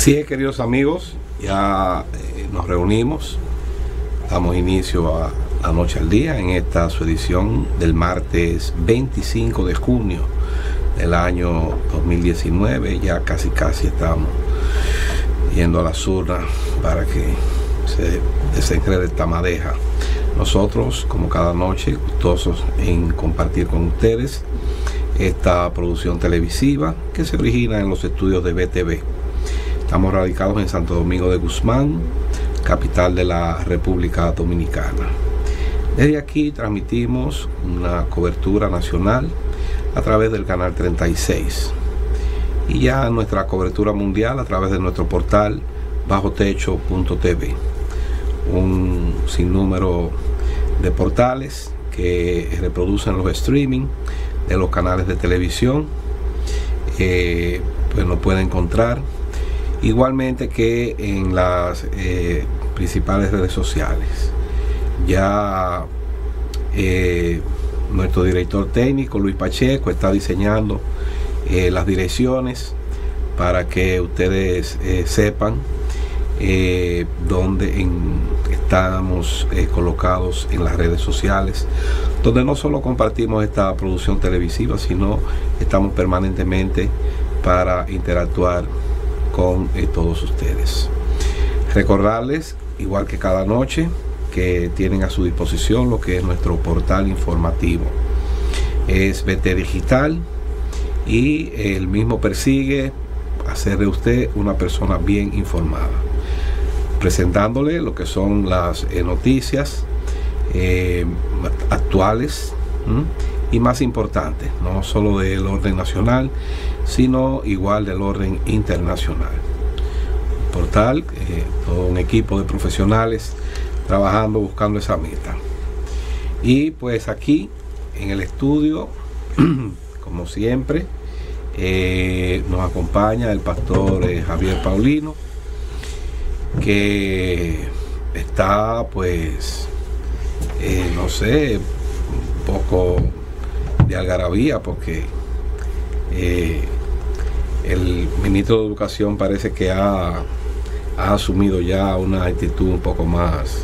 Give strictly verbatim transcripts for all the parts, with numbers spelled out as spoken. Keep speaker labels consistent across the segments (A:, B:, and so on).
A: Así es, queridos amigos, ya eh, nos reunimos, damos inicio a La Noche al Día en esta su edición del martes veinticinco de junio del año dos mil diecinueve. Ya casi casi estamos yendo a las urnas para que se desenrede esta madeja. Nosotros, como cada noche, gustosos en compartir con ustedes esta producción televisiva que se origina en los estudios de B T V. Estamos radicados en Santo Domingo de Guzmán, capital de la República Dominicana. Desde aquí transmitimos una cobertura nacional a través del canal treinta y seis y ya nuestra cobertura mundial a través de nuestro portal bajo techo punto t v. Un sinnúmero de portales que reproducen los streaming de los canales de televisión, eh, pues nos puede encontrar igualmente que en las eh, principales redes sociales. Ya eh, nuestro director técnico Luis Pacheco está diseñando eh, las direcciones para que ustedes eh, sepan eh, dónde en, estamos eh, colocados en las redes sociales, donde no solo compartimos esta producción televisiva, sino estamos permanentemente para interactuar con eh, todos ustedes. Recordarles, igual que cada noche, que tienen a su disposición lo que es nuestro portal informativo. Es B T Digital y el mismo persigue hacer de usted una persona bien informada, presentándole lo que son las eh, noticias eh, actuales ¿m? y más importantes, no solo del orden nacional, sino igual del orden internacional. Portal, eh, todo un equipo de profesionales trabajando, buscando esa meta. Y pues aquí en el estudio, como siempre, eh, nos acompaña el pastor eh, Javier Paulino, que está pues, eh, no sé, un poco de algarabía porque eh, el ministro de Educación parece que ha, ha asumido ya una actitud un poco más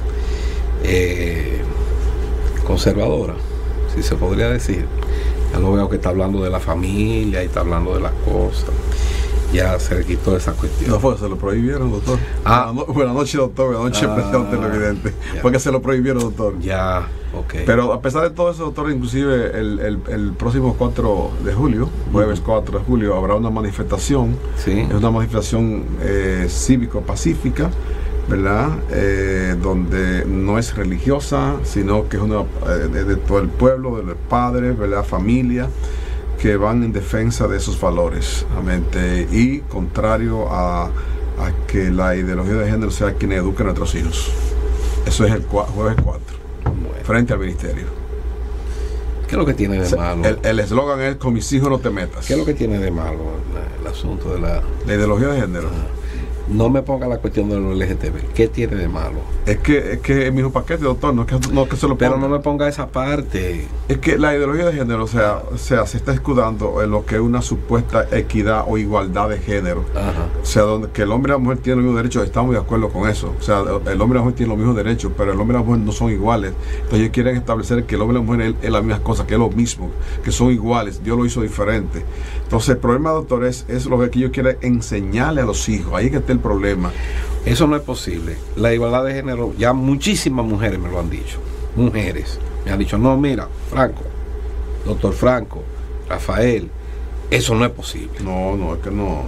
A: eh, conservadora, si se podría decir. Ya lo veo que está hablando de la familia y está hablando de las cosas. Ya se le quitó esa cuestión.
B: No fue, se lo prohibieron, doctor.
A: Ah,
B: buenas, no, buenas noches, doctor. Buenas noches,
A: ah,
B: presidente televidente. Porque se lo prohibieron, doctor.
A: Ya, ok.
B: Pero a pesar de todo eso, doctor, inclusive el, el, el próximo cuatro de julio, jueves cuatro de julio, habrá una manifestación.
A: Sí.
B: Es una manifestación eh, cívico-pacífica, ¿verdad? Eh, donde no es religiosa, sino que es una eh, de, de todo el pueblo, de los padres, ¿verdad? Familia, que van en defensa de esos valores, realmente, y contrario a, a que la ideología de género sea quien eduque a nuestros hijos. Eso es el jueves cuatro, bueno, frente al ministerio.
A: ¿Qué es lo que tiene de
B: o sea,
A: malo?
B: El eslogan es: con mis hijos no te metas.
A: ¿Qué es lo que tiene de malo el, el asunto de la...
B: La ideología de género.
A: Ah. No me ponga la cuestión de los L G T B. ¿Qué tiene de malo?
B: Es que es que es mi mismo paquete, doctor, no es que, no es que se lo ponga.
A: Pero no me ponga esa parte.
B: Es que la ideología de género, o sea, o sea, se está escudando en lo que es una supuesta equidad o igualdad de género.
A: Ajá.
B: O sea, donde que el hombre y la mujer tienen los mismos derechos, estamos de acuerdo con eso. O sea, el hombre y la mujer tienen los mismos derechos, pero el hombre y la mujer no son iguales. Entonces ellos quieren establecer que el hombre y la mujer es, es la misma cosa, que es lo mismo, que son iguales. Dios lo hizo diferente. Entonces el problema, doctor, es, es lo que ellos quieren enseñarle a los hijos. Ahí es que está el problema.
A: Eso no es posible. La igualdad de género, ya muchísimas mujeres me lo han dicho. Mujeres me han dicho: no, mira, Franco, doctor Franco, Rafael, eso no es posible.
B: No, no, es que no.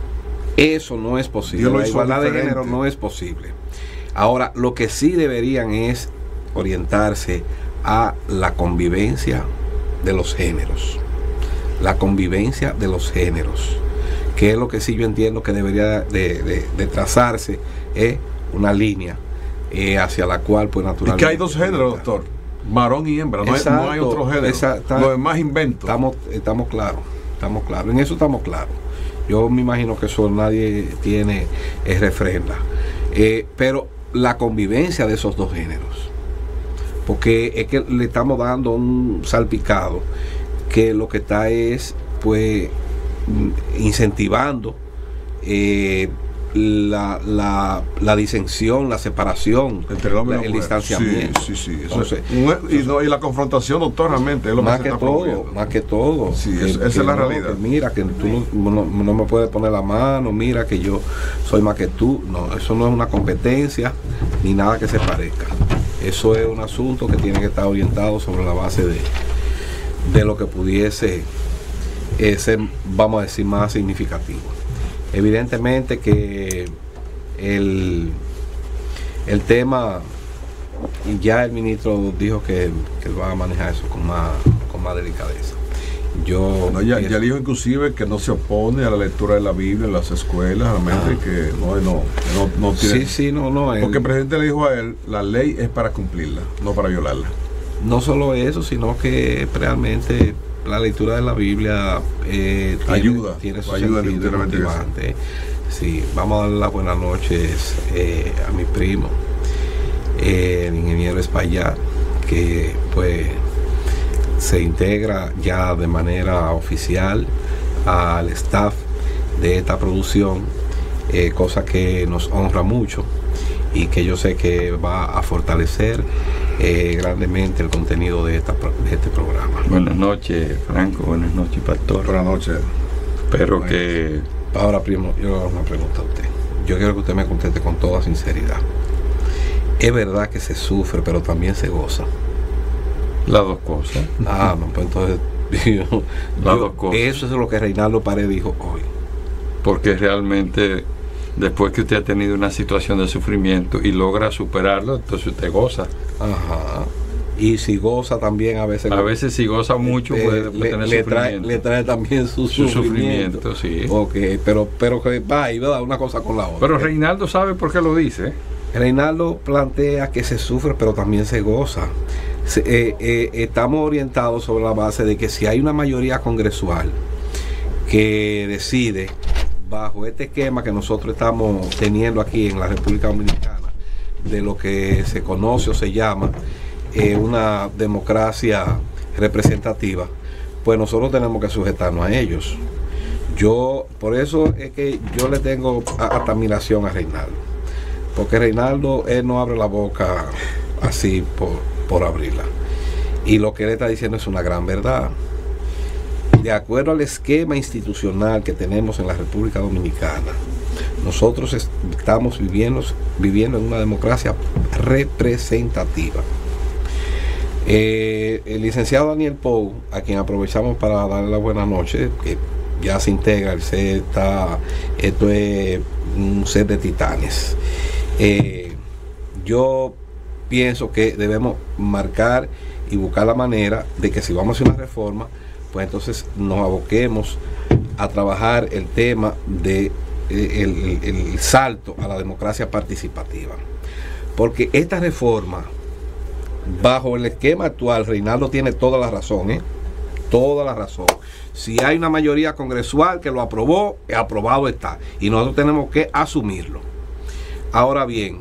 A: Eso no es posible. La igualdad de género no es posible. Ahora, lo que sí deberían es orientarse a la convivencia de los géneros. La convivencia de los géneros, que es lo que sí yo entiendo que debería de, de, de trazarse, es eh, una línea eh, hacia la cual pues naturalmente...
B: Y que hay dos géneros, doctor, varón y hembra, no, exacto, hay, no hay otro género, exacto, lo demás invento.
A: Estamos, estamos claros, estamos claros, en eso estamos claros. Yo me imagino que eso nadie tiene eh, refrenda, eh, pero la convivencia de esos dos géneros, porque es que le estamos dando un salpicado que lo que está es pues incentivando eh, la, la, la disensión, la separación,
B: entre el, hombre
A: la,
B: y
A: el
B: mujer.
A: distanciamiento.
B: Sí, sí, sí. Eso
A: Entonces,
B: es, y, no, y la confrontación, doctor, realmente es lo
A: más
B: que,
A: que,
B: se
A: todo,
B: promoviendo.
A: más que todo.
B: Sí,
A: que,
B: esa
A: que
B: es la
A: no,
B: realidad.
A: Que mira, que tú no, no, no me puedes poner la mano, mira que yo soy más que tú. No, eso no es una competencia ni nada que se parezca. Eso es un asunto que tiene que estar orientado sobre la base de, de lo que pudiese eh, ser, vamos a decir, más significativo. Evidentemente que el, el tema, y ya el ministro dijo que, que va a manejar eso con más, con más delicadeza. Yo
B: no, ya, ya dijo inclusive que no se opone a la lectura de la Biblia en las escuelas, realmente ah. que no, no, no, no tiene.
A: Sí, sí, no, no.
B: Porque el, el presidente le dijo a él, la ley es para cumplirla, no para violarla.
A: No solo eso, sino que realmente la lectura de la Biblia eh, tiene,
B: ayuda,
A: tiene su
B: ayuda
A: sentido motivante. Sí, vamos a dar las buenas noches eh, a mi primo, eh, el ingeniero Espaillat, que pues se integra ya de manera oficial al staff de esta producción, eh, cosa que nos honra mucho y que yo sé que va a fortalecer eh, grandemente el contenido de, esta, de este programa.
C: Buenas noches, Franco, buenas noches, Pastor.
B: Buenas noches.
C: Espero que...
A: Ahora, primo, yo le hago una pregunta a usted. Yo quiero que usted me conteste con toda sinceridad. ¿Es verdad que se sufre, pero también se goza?
C: Las dos cosas.
A: Ah, no, pues entonces yo,
C: Las
A: yo,
C: dos cosas.
A: Eso es lo que Reinaldo Paredes dijo hoy.
C: Porque realmente después que usted ha tenido una situación de sufrimiento y logra superarlo, entonces usted goza.
A: Ajá. Y si goza también a veces...
C: A veces si goza mucho
A: eh,
C: puede, puede
A: le,
C: tener
A: le
C: sufrimiento.
A: Trae, le trae también su,
C: su
A: sufrimiento.
C: sufrimiento, sí.
A: Ok, pero, pero que va y ¿verdad? Una cosa con la otra.
C: Pero Reinaldo sabe por qué lo dice.
A: Reinaldo plantea que se sufre, pero también se goza. Se, eh, eh, estamos orientados sobre la base de que si hay una mayoría congresual que decide bajo este esquema que nosotros estamos teniendo aquí en la República Dominicana, de lo que se conoce o se llama eh, una democracia representativa, pues nosotros tenemos que sujetarnos a ellos. Yo, por eso es que yo le tengo hasta admiración a Reinaldo, porque Reinaldo, él no abre la boca así por, por abrirla. Y lo que él está diciendo es una gran verdad. De acuerdo al esquema institucional que tenemos en la República Dominicana, nosotros estamos viviendo, viviendo en una democracia representativa. Eh, el licenciado Daniel Pou, a quien aprovechamos para darle la buena noche, que ya se integra, el set está, esto es un set de titanes. Eh, yo pienso que debemos marcar y buscar la manera de que si vamos a hacer una reforma, pues entonces nos aboquemos a trabajar el tema de eh, el, el, el salto a la democracia participativa, porque esta reforma bajo el esquema actual, Reinaldo tiene toda la razón, ¿eh? toda la razón. Si hay una mayoría congresual que lo aprobó, aprobado está, y nosotros tenemos que asumirlo. Ahora bien,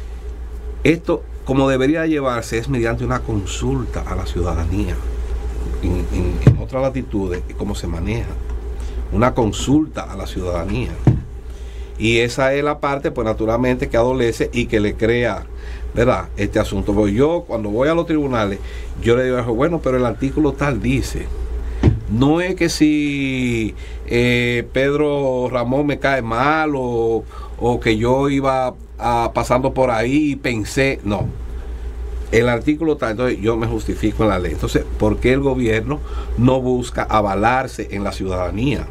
A: esto como debería llevarse es mediante una consulta a la ciudadanía. En, en, en otras latitudes, cómo se maneja una consulta a la ciudadanía, y esa es la parte, pues naturalmente, que adolece y que le crea, ¿verdad?, este asunto. Porque yo cuando voy a los tribunales, yo le digo, bueno, pero el artículo tal dice, no es que si eh, Pedro Ramón me cae mal o, o que yo iba a, pasando por ahí y pensé, no, el artículo tal, entonces yo me justifico en la ley. Entonces, ¿por qué el gobierno no busca avalarse en la ciudadanía?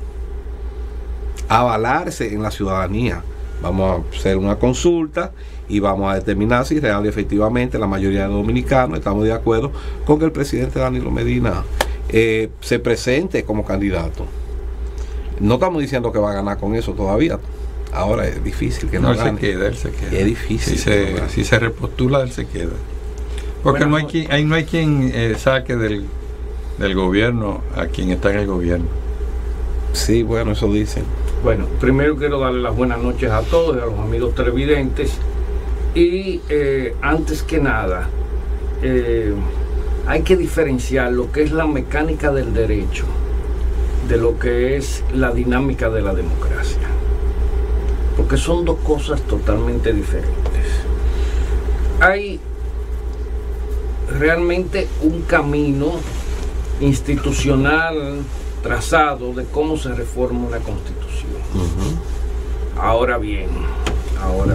A: Avalarse en la ciudadanía. Vamos a hacer una consulta y vamos a determinar si real y efectivamente la mayoría de dominicanos estamos de acuerdo con que el presidente Danilo Medina eh, se presente como candidato. No estamos diciendo que va a ganar con eso todavía. Ahora es difícil que no,
C: no
A: gane.
C: se queda, él se queda.
A: Es difícil.
C: Si se, no si se repostula, él se queda. Porque bueno, no hay quien, ahí no hay quien eh, saque del, del gobierno a quien está en el gobierno.
A: Sí, bueno, eso dicen.
D: Bueno, primero quiero darle las buenas noches a todos, a los amigos televidentes. Y eh, antes que nada, eh, hay que diferenciar lo que es la mecánica del derecho de lo que es la dinámica de la democracia. porque son dos cosas totalmente diferentes. Hay realmente un camino institucional trazado de cómo se reforma una constitución. Uh-huh. Ahora bien, ahora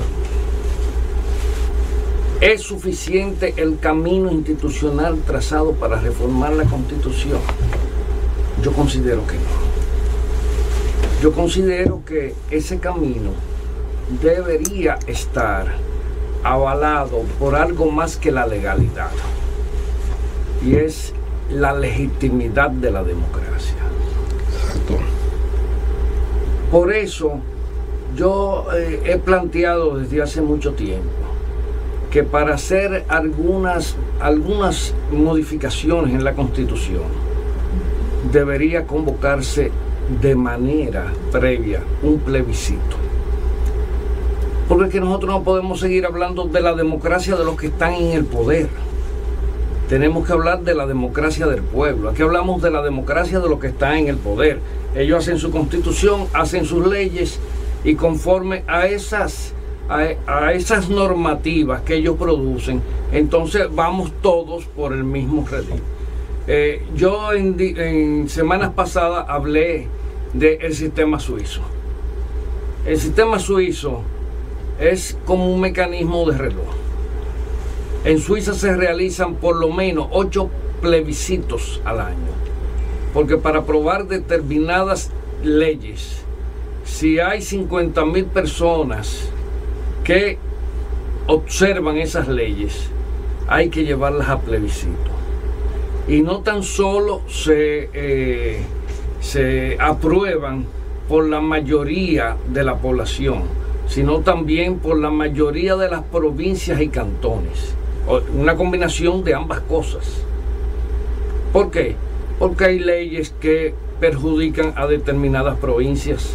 D: ¿es suficiente el camino institucional trazado para reformar la constitución? Yo considero que no. Yo considero que ese camino debería estar avalado por algo más que la legalidad, y es la legitimidad de la democracia.
A: Exacto.
D: Por eso yo eh, he planteado desde hace mucho tiempo que para hacer algunas, algunas modificaciones en la Constitución debería convocarse de manera previa un plebiscito. Porque es que nosotros no podemos seguir hablando de la democracia de los que están en el poder. Tenemos que hablar de la democracia del pueblo. Aquí hablamos de la democracia de los que están en el poder. Ellos hacen su constitución, hacen sus leyes, y conforme a esas, a, a esas normativas que ellos producen, entonces vamos todos por el mismo redil. Eh, yo en, en semanas pasadas hablé del sistema suizo. El sistema suizo es como un mecanismo de reloj. En Suiza se realizan por lo menos ocho plebiscitos al año, porque para aprobar determinadas leyes, si hay cincuenta mil personas que observan esas leyes, hay que llevarlas a plebiscito. Y no tan solo se, eh, se aprueban por la mayoría de la población, sino también por la mayoría de las provincias y cantones. Una combinación de ambas cosas. ¿Por qué? Porque hay leyes que perjudican a determinadas provincias.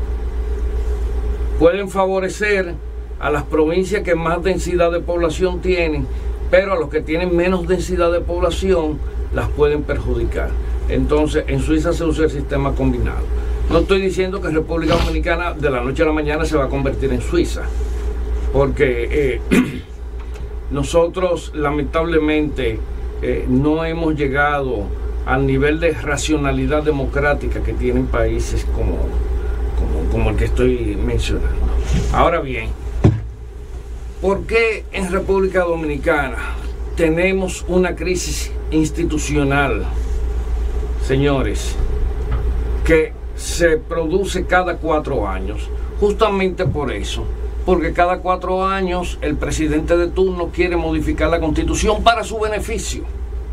D: Pueden favorecer a las provincias que más densidad de población tienen, pero a los que tienen menos densidad de población las pueden perjudicar. Entonces, en Suiza se usa el sistema combinado. No estoy diciendo que República Dominicana de la noche a la mañana se va a convertir en Suiza, porque eh, nosotros lamentablemente eh, no hemos llegado al nivel de racionalidad democrática que tienen países como, como, como el que estoy mencionando. Ahora bien, ¿por qué en República Dominicana tenemos una crisis institucional, señores, que se produce cada cuatro años? Justamente por eso, porque cada cuatro años el presidente de turno quiere modificar la Constitución para su beneficio.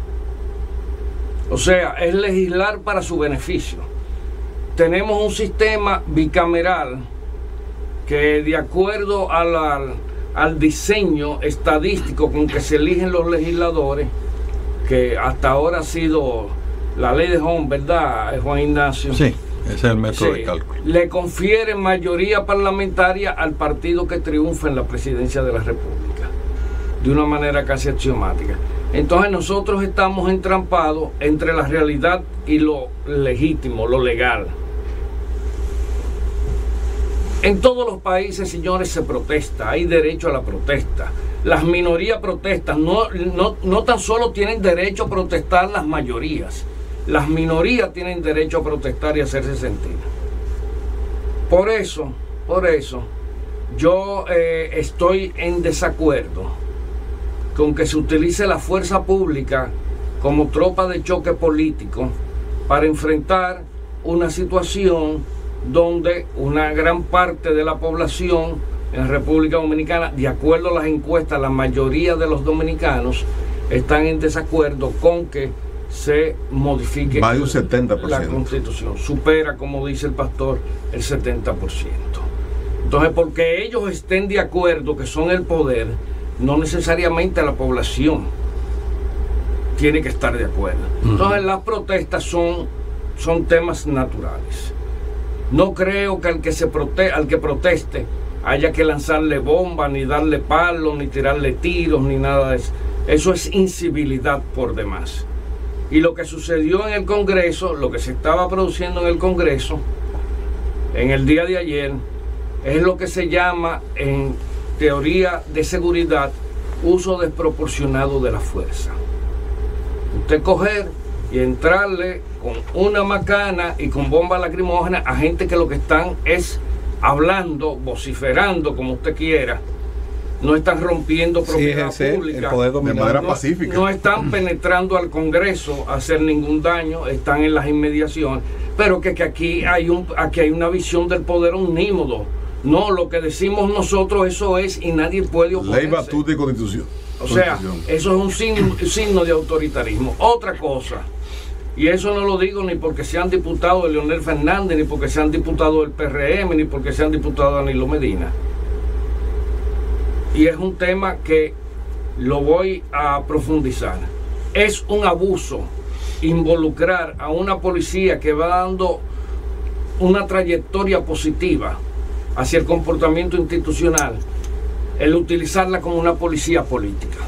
D: O sea, es legislar para su beneficio. Tenemos un sistema bicameral que, de acuerdo a la, al diseño estadístico con que se eligen los legisladores, que hasta ahora ha sido la ley de Home, ¿verdad, Juan Ignacio?
C: Sí. Ese es el método
D: sí,
C: de cálculo.
D: Le confiere mayoría parlamentaria al partido que triunfa en la presidencia de la República, de una manera casi axiomática. Entonces nosotros estamos entrampados entre la realidad y lo legítimo, lo legal. En todos los países, señores, se protesta, hay derecho a la protesta. Las minorías protestan, no, no, no tan solo tienen derecho a protestar las mayorías, las minorías tienen derecho a protestar y a hacerse sentir. Por eso, por eso, yo eh, estoy en desacuerdo con que se utilice la fuerza pública como tropa de choque político para enfrentar una situación donde una gran parte de la población en República Dominicana, de acuerdo a las encuestas, la mayoría de los dominicanos están en desacuerdo con que se modifique
B: más de un setenta por ciento.
D: La Constitución. Supera, como dice el pastor, el setenta por ciento. Entonces, porque ellos estén de acuerdo, que son el poder, no necesariamente la población tiene que estar de acuerdo. Entonces, las protestas son, son temas naturales. No creo que al que, se prote al que proteste haya que lanzarle bombas, ni darle palos, ni tirarle tiros, ni nada de eso. Eso es incivilidad por demás. Y lo que sucedió en el Congreso, lo que se estaba produciendo en el Congreso, en el día de ayer, es lo que se llama en teoría de seguridad uso desproporcionado de la fuerza. Usted coger y entrarle con una macana y con bomba lacrimógena a gente que lo que están es hablando, vociferando, como usted quiera, no están rompiendo propiedad
A: sí,
D: pública,
A: el poder
B: de manera
D: no,
B: pacífica.
D: no están penetrando al Congreso a hacer ningún daño, están en las inmediaciones, pero que, que aquí hay un aquí hay una visión del poder omnímodo. No, lo que decimos nosotros eso es y nadie puede oponerse.
B: Ley, batuta y constitución.
D: O sea, eso es un signo, signo de autoritarismo. Otra cosa, y eso no lo digo ni porque sean diputados de Leonel Fernández, ni porque sean diputados del P R M, ni porque sean diputados de Danilo Medina. Y es un tema que lo voy a profundizar. Es un abuso involucrar a una policía que va dando una trayectoria positiva hacia el comportamiento institucional, el utilizarla como una policía política.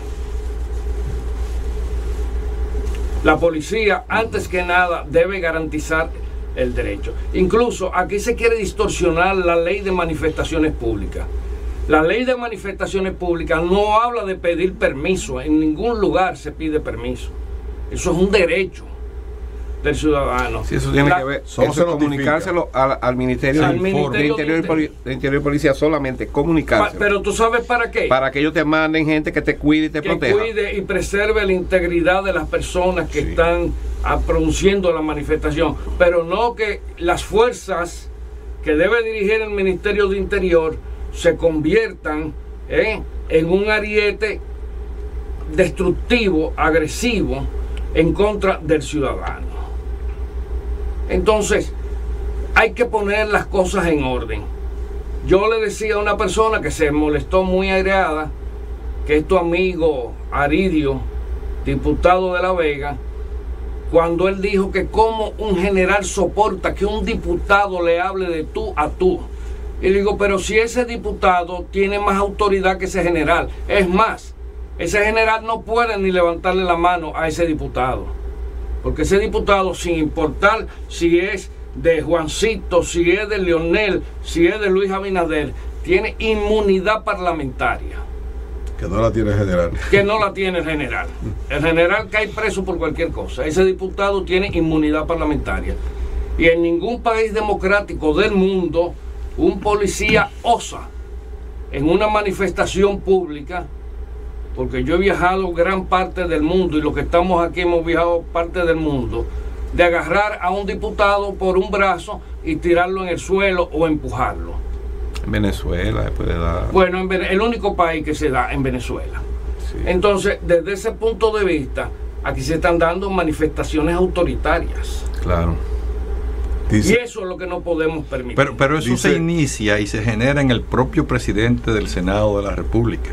D: La policía, antes que nada, debe garantizar el derecho. Incluso aquí se quiere distorsionar la ley de manifestaciones públicas. La ley de manifestaciones públicas no habla de pedir permiso, en ningún lugar se pide permiso. Eso es un derecho del ciudadano.
A: Sí, eso tiene
D: la,
A: que ver,
B: solo
A: eso
B: se
A: comunicárselo al, al Ministerio,
D: al
A: de,
D: Ministerio
A: de, Interior,
D: de,
A: Poli, de Interior y Policía, solamente comunicárselo.
D: Pa, pero tú sabes para qué.
A: Para que ellos te manden gente que te cuide y te
D: que
A: proteja.
D: cuide y preserve la integridad de las personas que
A: Sí.
D: están a, produciendo la manifestación. Pero no que las fuerzas que debe dirigir el Ministerio de Interior se conviertan ¿eh? en un ariete destructivo, agresivo, en contra del ciudadano. Entonces, hay que poner las cosas en orden. Yo le decía a una persona que se molestó muy aireada, que es tu amigo Aridio, diputado de La Vega, cuando él dijo que cómo un general soporta que un diputado le hable de tú a tú. Y le digo, pero si ese diputado tiene más autoridad que ese general, es más, ese general no puede ni levantarle la mano a ese diputado, porque ese diputado, sin importar si es de Juancito, si es de Leonel, si es de Luis Abinader, tiene inmunidad parlamentaria.
B: Que no la tiene el general.
D: Que no la tiene el general. El general cae preso por cualquier cosa. Ese diputado tiene inmunidad parlamentaria. Y en ningún país democrático del mundo un policía osa en una manifestación pública, porque yo he viajado gran parte del mundo y los que estamos aquí hemos viajado parte del mundo, de agarrar a un diputado por un brazo y tirarlo en el suelo o empujarlo.
A: En Venezuela, después de la...
D: Bueno, en Vene- el único país que se da en Venezuela.
A: Sí.
D: Entonces, desde ese punto de vista, aquí se están dando manifestaciones autoritarias.
A: Claro.
B: Dice,
D: Y eso es lo que no podemos permitir.
C: Pero, pero eso
B: Dice-
C: se inicia y se genera en el propio presidente del Senado de la República.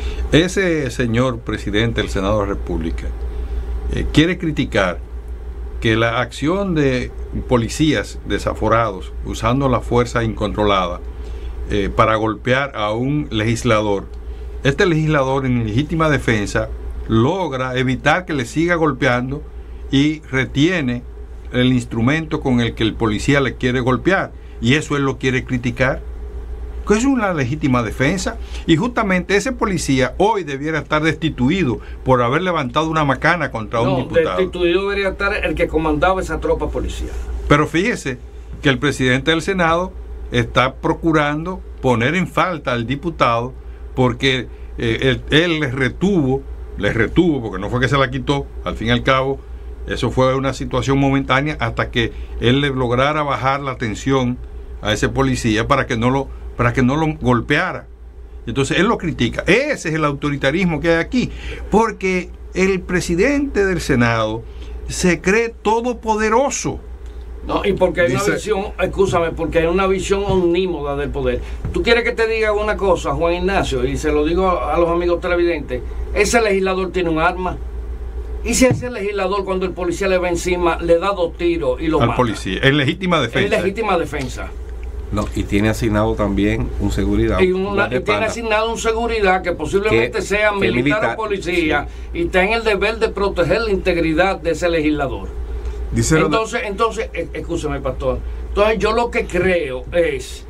C: Ese señor presidente del Senado de la República eh, quiere criticar que la acción de policías desaforados usando la fuerza incontrolada eh, para golpear a un legislador, este legislador en legítima defensa logra evitar que le siga golpeando y retiene el instrumento con el que el policía le quiere golpear, y eso él lo quiere criticar, que es una legítima defensa. Y justamente ese policía hoy debiera estar destituido por haber levantado una macana contra
D: no,
C: un diputado.
D: destituido debería estar el que comandaba esa tropa policial.
C: Pero fíjese que el presidente del Senado está procurando poner en falta al diputado porque eh, él, él les retuvo, les retuvo, porque no fue que se la quitó, al fin y al cabo, eso fue una situación momentánea hasta que él le lograra bajar la tensión a ese policía para que no lo, para que no lo golpeara. Entonces él lo critica. Ese es el autoritarismo que hay aquí, porque el presidente del Senado se cree todopoderoso.
D: No, y porque hay
B: Dice-
D: una visión, escúchame, porque hay una visión omnímoda del poder. ¿Tú quieres que te diga una cosa, Juan Ignacio? Y se lo digo a los amigos televidentes. Ese legislador tiene un arma. Y si ese legislador, cuando el policía le va encima, le da dos tiros y lo
C: Al
D: mata.
C: policía, en legítima
D: Es
C: defensa.
D: legítima defensa.
A: No, y tiene asignado también un seguridad.
D: Y,
A: un
D: una, y
A: guardaespaldas.
D: tiene asignado un seguridad que posiblemente
A: Que-
D: sea
A: que
D: militar,
A: militar,
D: o policía, y está en el deber de proteger la integridad de ese legislador.
B: dice la-
D: Entonces, entonces, eh, escúchame, pastor. Entonces, yo lo que creo es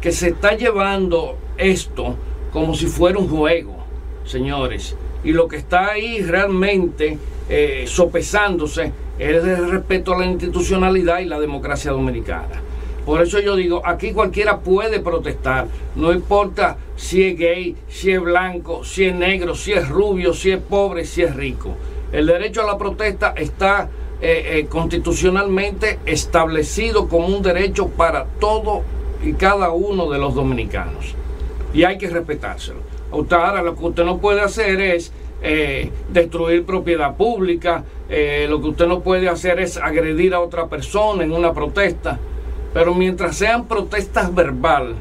D: que se está llevando esto como si fuera un juego, señores. Y lo que está ahí realmente eh, sopesándose es el respeto a la institucionalidad y la democracia dominicana. Por eso yo digo, aquí cualquiera puede protestar, no importa si es gay, si es blanco, si es negro, si es rubio, si es pobre, si es rico. El derecho a la protesta está eh, eh, constitucionalmente establecido como un derecho para todo y cada uno de los dominicanos. Y hay que respetárselo. Usted, ahora lo que usted no puede hacer es eh, destruir propiedad pública, eh, lo que usted no puede hacer es agredir a otra persona en una protesta. Pero mientras sean protestas verbales,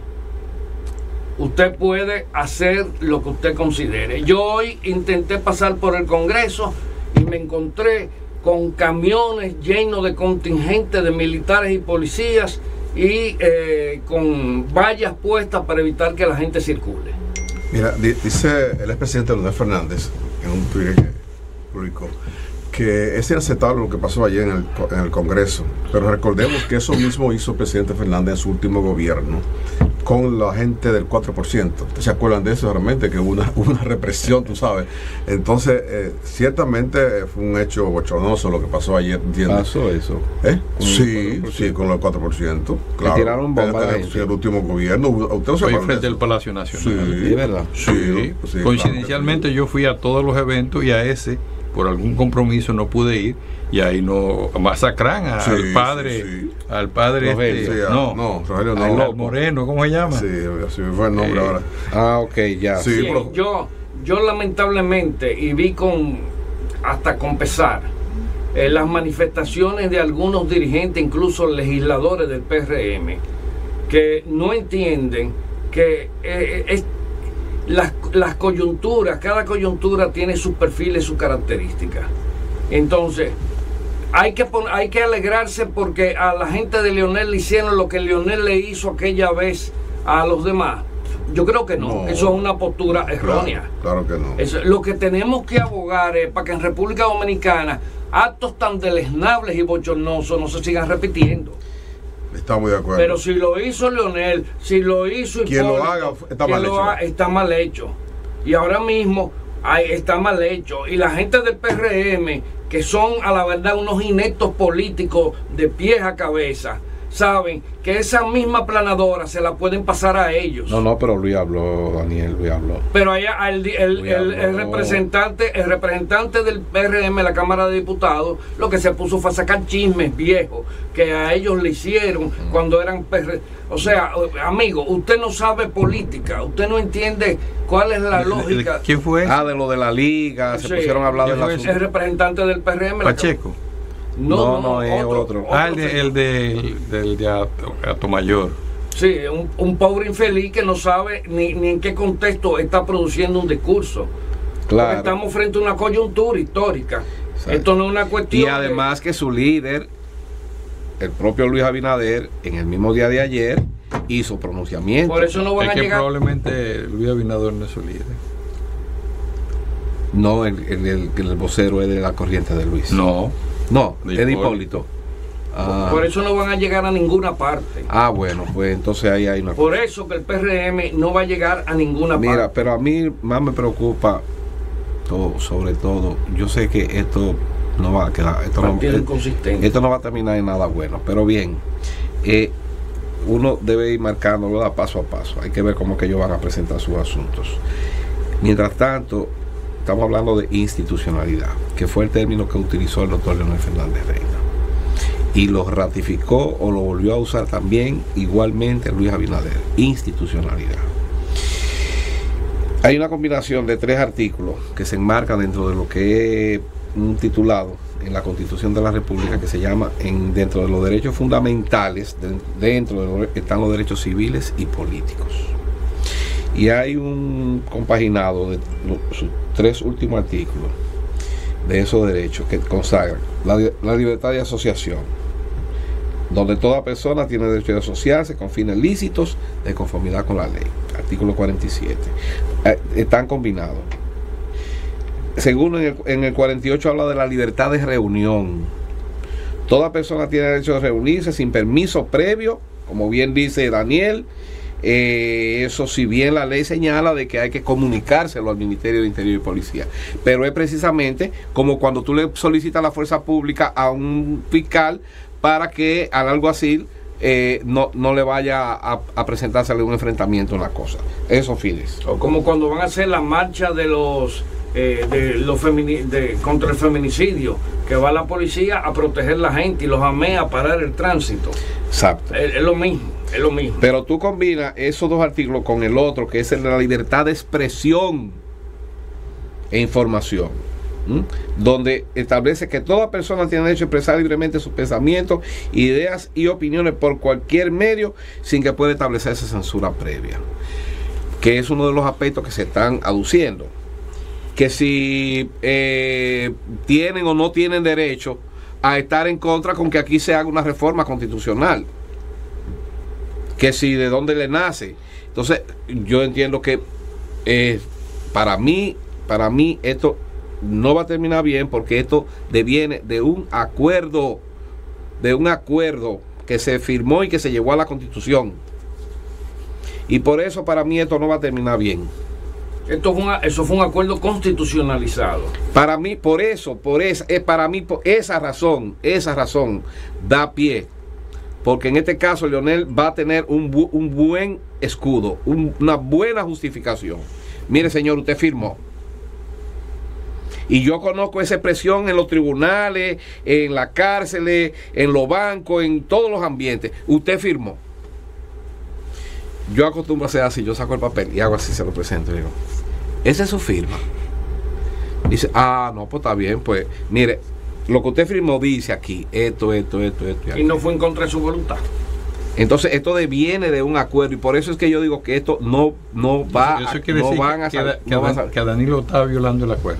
D: usted puede hacer lo que usted considere. Yo hoy intenté pasar por el Congreso y me encontré con camiones llenos de contingentes de militares y policías y eh, con vallas puestas para evitar que la gente circule.
B: Mira, dice el expresidente Leonel Fernández en un Twitter que publicó que es inaceptable lo que pasó ayer en el, en el Congreso, pero recordemos que eso mismo hizo el presidente Fernández en su último gobierno con la gente del cuatro por ciento. ¿Se acuerdan de eso realmente? Que hubo una, una represión, tú sabes. Entonces, eh, ciertamente fue un hecho bochornoso lo que pasó ayer. ¿Entiendes?
A: ¿Pasó eso?
B: ¿Eh? Sí, sí, con los cuatro por ciento. Claro.
A: Tiraron bombas
B: en, en, en el último gobierno. ¿Usted
C: fue frente al Palacio Nacional.
B: Sí,
A: ¿es verdad?
B: Sí.
C: sí.
B: sí
C: Coincidencialmente
B: claro sí.
C: Yo fui a todos los eventos y a ese por algún compromiso no pude ir y ahí no masacran a, sí, al padre sí, sí. al padre este,
B: sí,
C: no,
B: no, Rogelio no,
C: al
B: no
C: Moreno, ¿cómo se llama?
B: Sí, así fue el nombre eh, ahora.
A: Ah, ok, ya.
B: Sí,
D: sí,
B: pero...
D: yo, yo lamentablemente y vi con hasta con pesar eh, las manifestaciones de algunos dirigentes, incluso legisladores del P R M, que no entienden que eh, es Las, las coyunturas, cada coyuntura tiene sus perfiles y sus características. Entonces, hay que, pon, hay que alegrarse porque a la gente de Leonel le hicieron lo que Leonel le hizo aquella vez a los demás. Yo creo que no, no eso es una postura errónea.
B: Claro, claro que no.
D: Eso, lo que tenemos que abogar es para que en República Dominicana actos tan deleznables y bochornosos no se sigan repitiendo.
B: Estamos de acuerdo.
D: Pero si lo hizo Leonel, si lo hizo Hipólito,
B: quien lo haga está mal hecho.
D: Ha, está mal hecho. Y ahora mismo hay, está mal hecho. Y la gente del P R M, que son a la verdad unos ineptos políticos de pies a cabeza, saben que esa misma planadora se la pueden pasar a ellos.
A: No, no, pero Luis habló, Daniel, Luis habló.
D: Pero allá el, el, el, el representante, el representante del P R M, la Cámara de Diputados, lo que se puso fue a sacar chismes viejos que a ellos le hicieron mm. cuando eran P R. O sea, amigo, usted no sabe política, usted no entiende cuál es la lógica.
C: ¿Quién fue?
A: Ah, de lo de la liga,
D: sí,
A: se pusieron a hablar de la.
D: El representante del P R M.
C: Pacheco.
D: No,
A: no,
D: no,
A: no, es
D: otro.
A: otro.
D: otro
C: ah, el de, el de, el del de Atomayor.
D: Sí, un, un pobre infeliz que no sabe ni, ni en qué contexto está produciendo un discurso.
A: Claro.
D: Porque estamos frente a una coyuntura histórica. Exacto. Esto no es una cuestión.
A: Y además de... que su líder, el propio Luis Abinader, en el mismo día de ayer, hizo pronunciamiento.
D: Por eso no van
C: es
D: a
C: que
D: llegar.
C: Probablemente Luis Abinader no es su líder.
A: No, el, el, el, el vocero es de la corriente de Luis.
C: No.
A: No,
C: de
A: es de
C: Hipólito.
A: Hipólito. Ah.
D: Por eso no van a llegar a ninguna parte.
A: Ah, bueno, pues entonces ahí hay una.
D: Por eso que el P R M no va a llegar a ninguna
A: Mira,
D: parte.
A: pero a mí más me preocupa todo, sobre todo, yo sé que esto no va a quedar, esto no, esto no va a terminar en nada bueno, pero bien, eh, uno debe ir marcándolo a paso a paso. Hay que ver cómo que ellos van a presentar sus asuntos. Mientras tanto, estamos hablando de institucionalidad, que fue el término que utilizó el doctor Leonel Fernández Reina. Y lo ratificó o lo volvió a usar también igualmente Luis Abinader. Institucionalidad. Hay una combinación de tres artículos que se enmarcan dentro de lo que es un titulado en la Constitución de la República que se llama, en, dentro de los derechos fundamentales, de, dentro de los, están los derechos civiles y políticos. Y hay un compaginado de los, sus tres últimos artículos de esos derechos que consagran la, la libertad de asociación, donde toda persona tiene derecho de asociarse con fines lícitos de conformidad con la ley. Artículo cuarenta y siete. Eh, están combinados. Segundo, en el, en el cuarenta y ocho habla de la libertad de reunión. Toda persona tiene derecho de reunirse sin permiso previo, como bien dice Daniel, eh, eso si bien la ley señala de que hay que comunicárselo al Ministerio de Interior y Policía, pero es precisamente como cuando tú le solicitas la fuerza pública a un fiscal para que al alguacil eh, no, no le vaya a, a presentársele un enfrentamiento en la cosa. Eso, Fides.
D: O como cuando van a hacer la marcha de los eh, de los femini de, contra el feminicidio, que va la policía a proteger la gente y los amea a parar el tránsito.
A: Exacto.
D: Es, es lo mismo, es lo mismo.
A: Pero tú combinas esos dos artículos con el otro, que es el de la libertad de expresión e información, ¿m? Donde establece que toda persona tiene derecho a expresar libremente sus pensamientos, ideas y opiniones por cualquier medio sin que pueda establecerse censura previa, que es uno de los aspectos que se están aduciendo, que si eh, tienen o no tienen derecho a estar en contra con que aquí se haga una reforma constitucional, que si de dónde le nace. Entonces yo entiendo que eh, para mí para mí esto no va a terminar bien, porque esto deviene de un acuerdo de un acuerdo que se firmó y que se llevó a la Constitución, y por eso para mí esto no va a terminar bien.
D: Esto fue una, eso fue un acuerdo constitucionalizado.
A: Para mí, por eso, por esa, es para mí, por esa razón, esa razón da pie, porque en este caso Leonel va a tener un, bu un buen escudo, un, una buena justificación. Mire, señor, usted firmó. Y yo conozco esa expresión en los tribunales, en las cárceles, en los bancos, en todos los ambientes. Usted firmó. Yo acostumbro a hacer así, yo saco el papel y hago así, se lo presento y digo, esa es su firma. Dice, ah, no, pues está bien, pues mire, lo que usted firmó dice aquí, esto, esto, esto, esto.
D: Y, y no fue en contra de su voluntad.
A: Entonces esto deviene de un acuerdo, y por eso es que yo digo que esto no, no va
C: eso, eso
A: a,
C: quiere
A: no
C: decir
A: van a
C: que,
A: saber,
C: que,
A: no van a
C: Dan,
A: saber.
C: que Danilo está violando el acuerdo.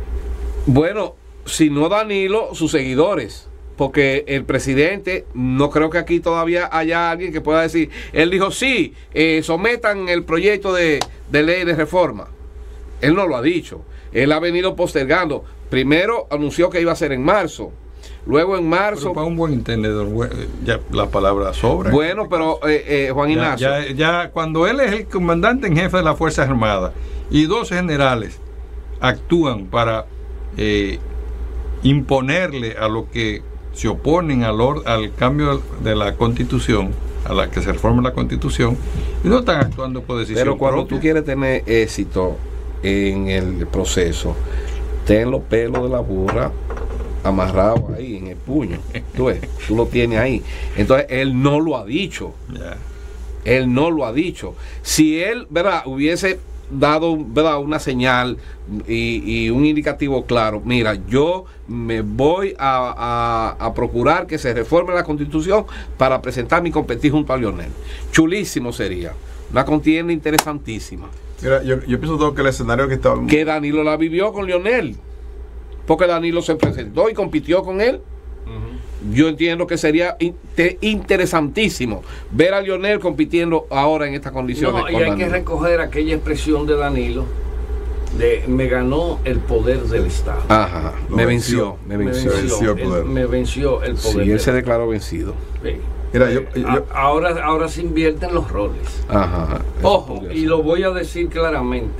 A: Bueno, si no Danilo, sus seguidores, porque el presidente, no creo que aquí todavía haya alguien que pueda decir, él dijo sí, eh, sometan el proyecto de, de ley de reforma. Él no lo ha dicho, él ha venido postergando. Primero anunció que iba a ser en marzo, luego en marzo.
C: Pero para un buen entendedor, ya la palabra sobra.
A: Bueno, pero eh, eh, Juan Ignacio.
C: Ya, ya, ya cuando él es el comandante en jefe de las Fuerzas Armadas y dos generales actúan para eh, imponerle a lo que se oponen al, or, al cambio de la Constitución, a la que se reforma la Constitución, y no están actuando por decisión
A: Pero cuando
C: propia.
A: tú quieres tener éxito en el proceso, ten los pelos de la burra amarrados ahí en el puño. Tú ves, tú lo tienes ahí. Entonces él no lo ha dicho.
C: Yeah.
A: Él no lo ha dicho. Si él, ¿verdad?, hubiese dado, ¿verdad?, una señal y, y un indicativo claro, mira, yo me voy a, a, a procurar que se reforme la Constitución para presentarme y competir junto a Leonel. Chulísimo sería. Una contienda interesantísima.
B: Mira, yo, yo pienso todo que el escenario que estaba...
A: Que Danilo la vivió con Leonel, porque Danilo se presentó y compitió con él. Uh-huh. Yo entiendo que sería inter interesantísimo ver a Leonel compitiendo ahora en estas condiciones.
D: No, y hay Danilo. Que recoger aquella expresión de Danilo de me ganó el poder del Estado.
A: Ajá, me venció, me venció,
D: me venció,
B: el poder.
D: El, me venció el poder.
A: Sí, él se declaró vencido.
D: Sí.
B: Mira, yo, yo,
D: a, ahora, ahora se invierten los roles.
A: Ajá.
D: Ojo, y lo voy a decir claramente.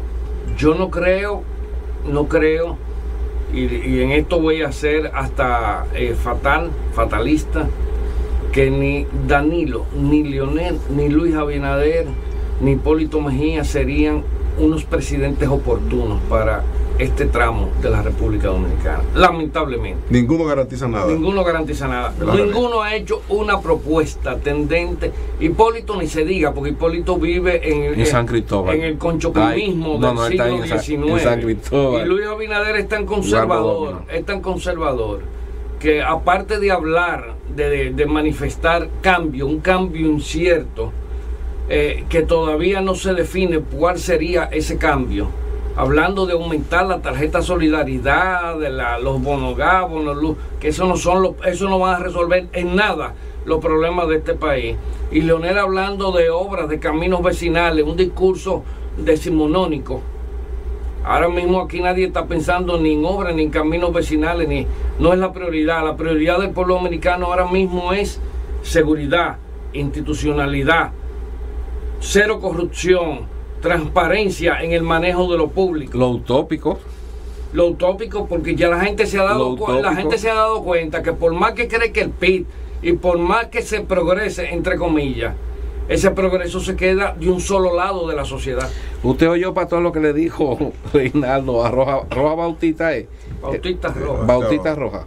D: Yo no creo, no creo, y, y en esto voy a ser hasta eh, fatal, fatalista, que ni Danilo, ni Leonel, ni Luis Abinader, ni Hipólito Mejía serían unos presidentes oportunos para este tramo de la República Dominicana, lamentablemente.
B: Ninguno garantiza nada.
D: Ninguno garantiza nada. Ninguno ha hecho una propuesta tendente. Hipólito ni se diga, porque Hipólito vive en,
A: en San Cristóbal,
D: en el conchoquimismo del
A: no, no,
D: siglo diecinueve.
A: En San Cristóbal.
D: Y Luis Abinader es tan conservador, es tan conservador, que aparte de hablar, de, de, de manifestar cambio, un cambio incierto, eh, que todavía no se define cuál sería ese cambio, hablando de aumentar la tarjeta solidaridad, de la, los bonogábonos, que eso no son los, eso no va a resolver en nada los problemas de este país. Y Leonel hablando de obras, de caminos vecinales, un discurso decimonónico. Ahora mismo aquí nadie está pensando ni en obras, ni en caminos vecinales, ni no es la prioridad. La prioridad del pueblo dominicano ahora mismo es seguridad, institucionalidad, cero corrupción, transparencia en el manejo de lo público.
A: Lo utópico.
D: Lo utópico, porque ya la gente se ha dado la gente se ha dado cuenta que por más que cree que el P I B y por más que se progrese, entre comillas, ese progreso se queda de un solo lado de la sociedad.
A: Usted oyó para todo lo que le dijo Reinaldo a Roja, Roja Bautista, eh,
D: Bautista
A: eh,
D: Roja.
A: Bautista Roja,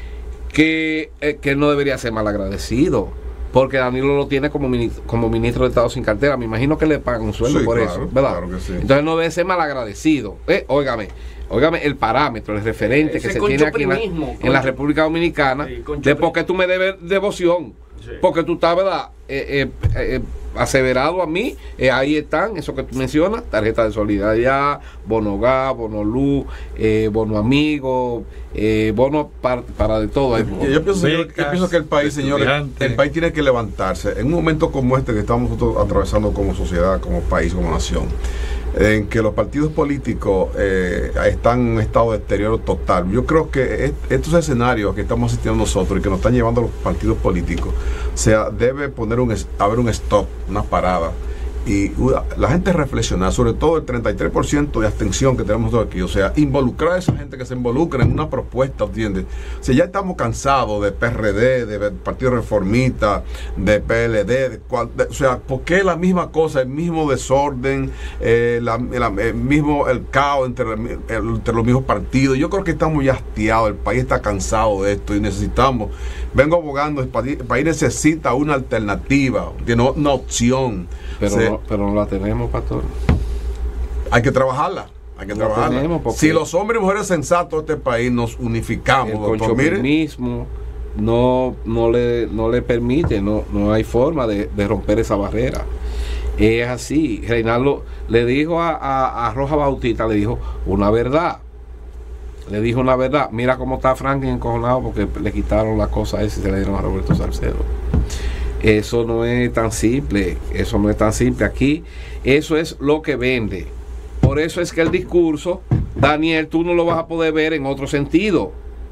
A: que, eh, que él no debería ser mal agradecido, porque Danilo lo tiene como ministro, como ministro de Estado sin cartera. Me imagino que le pagan un sueldo
B: sí,
A: por
B: claro,
A: eso, ¿verdad?
B: Claro que sí.
A: Entonces no debe ser mal agradecido. Eh, óigame, óigame el parámetro, el referente
D: Ese
A: que se tiene aquí en la, en la República Dominicana,
D: sí,
A: de por qué tú me debes devoción. Sí. Porque tú estás, ¿verdad? Eh, eh, eh, aseverado a mí, eh, ahí están, eso que tú mencionas, tarjeta de solidaridad, bono gas, bono luz, eh, bono amigo, eh, bono para, para de todo.
B: Yo, yo, pienso, Becas, yo pienso que el país, señores, el país tiene que levantarse. En un momento como este que estamos nosotros atravesando como sociedad, como país, como nación, en que los partidos políticos eh, están en un estado de deterioro total. Yo creo que est estos escenarios que estamos asistiendo nosotros y que nos están llevando los partidos políticos, o sea, debe poner un haber un stop, una parada, y uh, la gente reflexionar, sobre todo el treinta y tres por ciento de abstención que tenemos aquí, o sea, involucrar a esa gente que se involucra en una propuesta, ¿entiendes? O sea, ya estamos cansados de P R D, de Partido Reformista, de P L D, de, de, o sea, ¿por qué la misma cosa, el mismo desorden, eh, la, la, el mismo el caos entre, el, entre los mismos partidos? Yo creo que estamos ya hastiados, el país está cansado de esto y necesitamos, vengo abogando, el país, el país necesita una alternativa, una, una opción.
A: Pero, o sea, no, pero no la tenemos, pastor.
B: Hay que trabajarla. Hay que no trabajarla. Si los hombres y mujeres sensatos de este país nos unificamos,
A: el conchomismo no, no, le, no le permite, no, no hay forma de, de romper esa barrera. Es así. Reinaldo le dijo a, a, a Roja Bautista, le dijo una verdad. Le dijo una verdad. Mira cómo está Franklin encojonado porque le quitaron la cosa esa y se le dieron a Roberto Salcedo. Eso no es tan simple, eso no es tan simple. Aquí, eso es lo que vende. Por eso es que el discurso, Daniel, tú no lo vas a poder ver en otro sentido.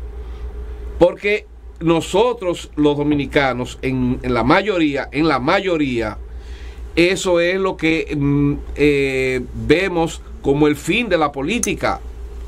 A: Porque nosotros, los dominicanos, en, en la mayoría, en la mayoría, eso es lo que mm, eh, vemos como el fin de la política.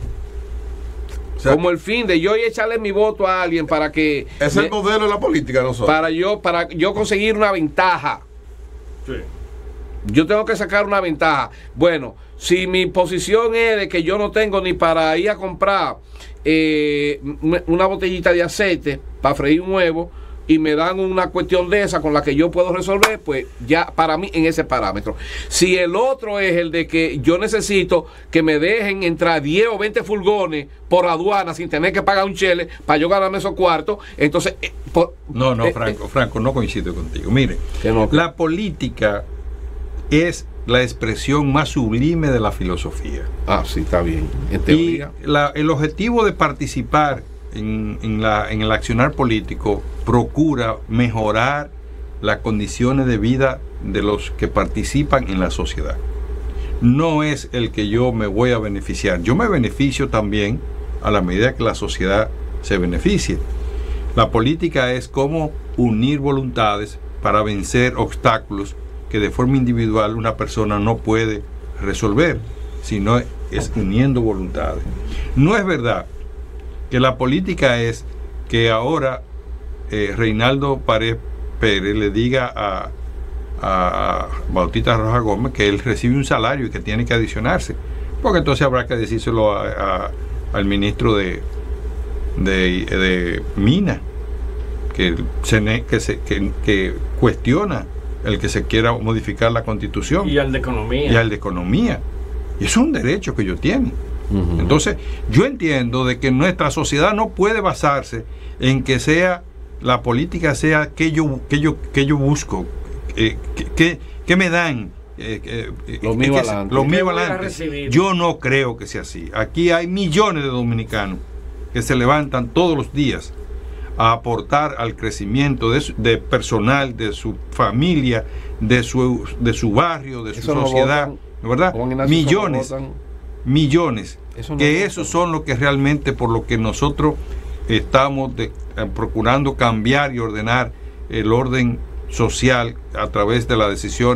A: O sea, como el fin de yo y echarle mi voto a alguien para que
B: es me, el modelo de la política nosotros.
A: Para yo, para yo conseguir una ventaja. Sí. Yo tengo que sacar una ventaja. Bueno, si mi posición es de que yo no tengo ni para ir a comprar eh, una botellita de aceite para freír un huevo y me dan una cuestión de esa con la que yo puedo resolver, pues ya para mí en ese parámetro. Si el otro es el de que yo necesito que me dejen entrar diez o veinte furgones por aduana sin tener que pagar un chele para yo ganarme esos cuartos, entonces... Eh, por,
C: no, no,
A: eh,
C: Franco,
A: eh,
C: Franco, no coincido contigo. Mire, no, la política es la expresión más sublime de la filosofía.
A: Ah, sí, está bien. En teoría.
C: Y la, el objetivo de participar En, en, la, en el accionar político procura mejorar las condiciones de vida de los que participan en la sociedad. No es el que yo me voy a beneficiar. Yo me beneficio también a la medida que la sociedad se beneficie. La política es como unir voluntades para vencer obstáculos que de forma individual una persona no puede resolver, sino es uniendo voluntades. No es verdad que la política es que ahora eh, Reinaldo Pared Pérez le diga a, a Bautista Roja Gómez que él recibe un salario y que tiene que adicionarse, porque entonces habrá que decírselo a, a, al ministro de, de, de Mina, que, se, que, se, que, que cuestiona el que se quiera modificar la Constitución,
D: y al de Economía,
C: y al de Economía, y es un derecho que ellos tienen. Uh-huh. Entonces, yo entiendo de que nuestra sociedad no puede basarse en que sea la política sea que yo que yo que yo busco, eh, que, que, que me dan eh, eh,
A: lo mío adelante.
C: Lo mío adelante. Yo no creo que sea así. Aquí hay millones de dominicanos que se levantan todos los días a aportar al crecimiento de, su, de personal, de su familia, de su de su barrio, de su Eso sociedad, no ¿verdad? Millones. millones, Eso que no esos son los que realmente por lo que nosotros estamos de, eh, procurando cambiar y ordenar el orden social a través de las decisiones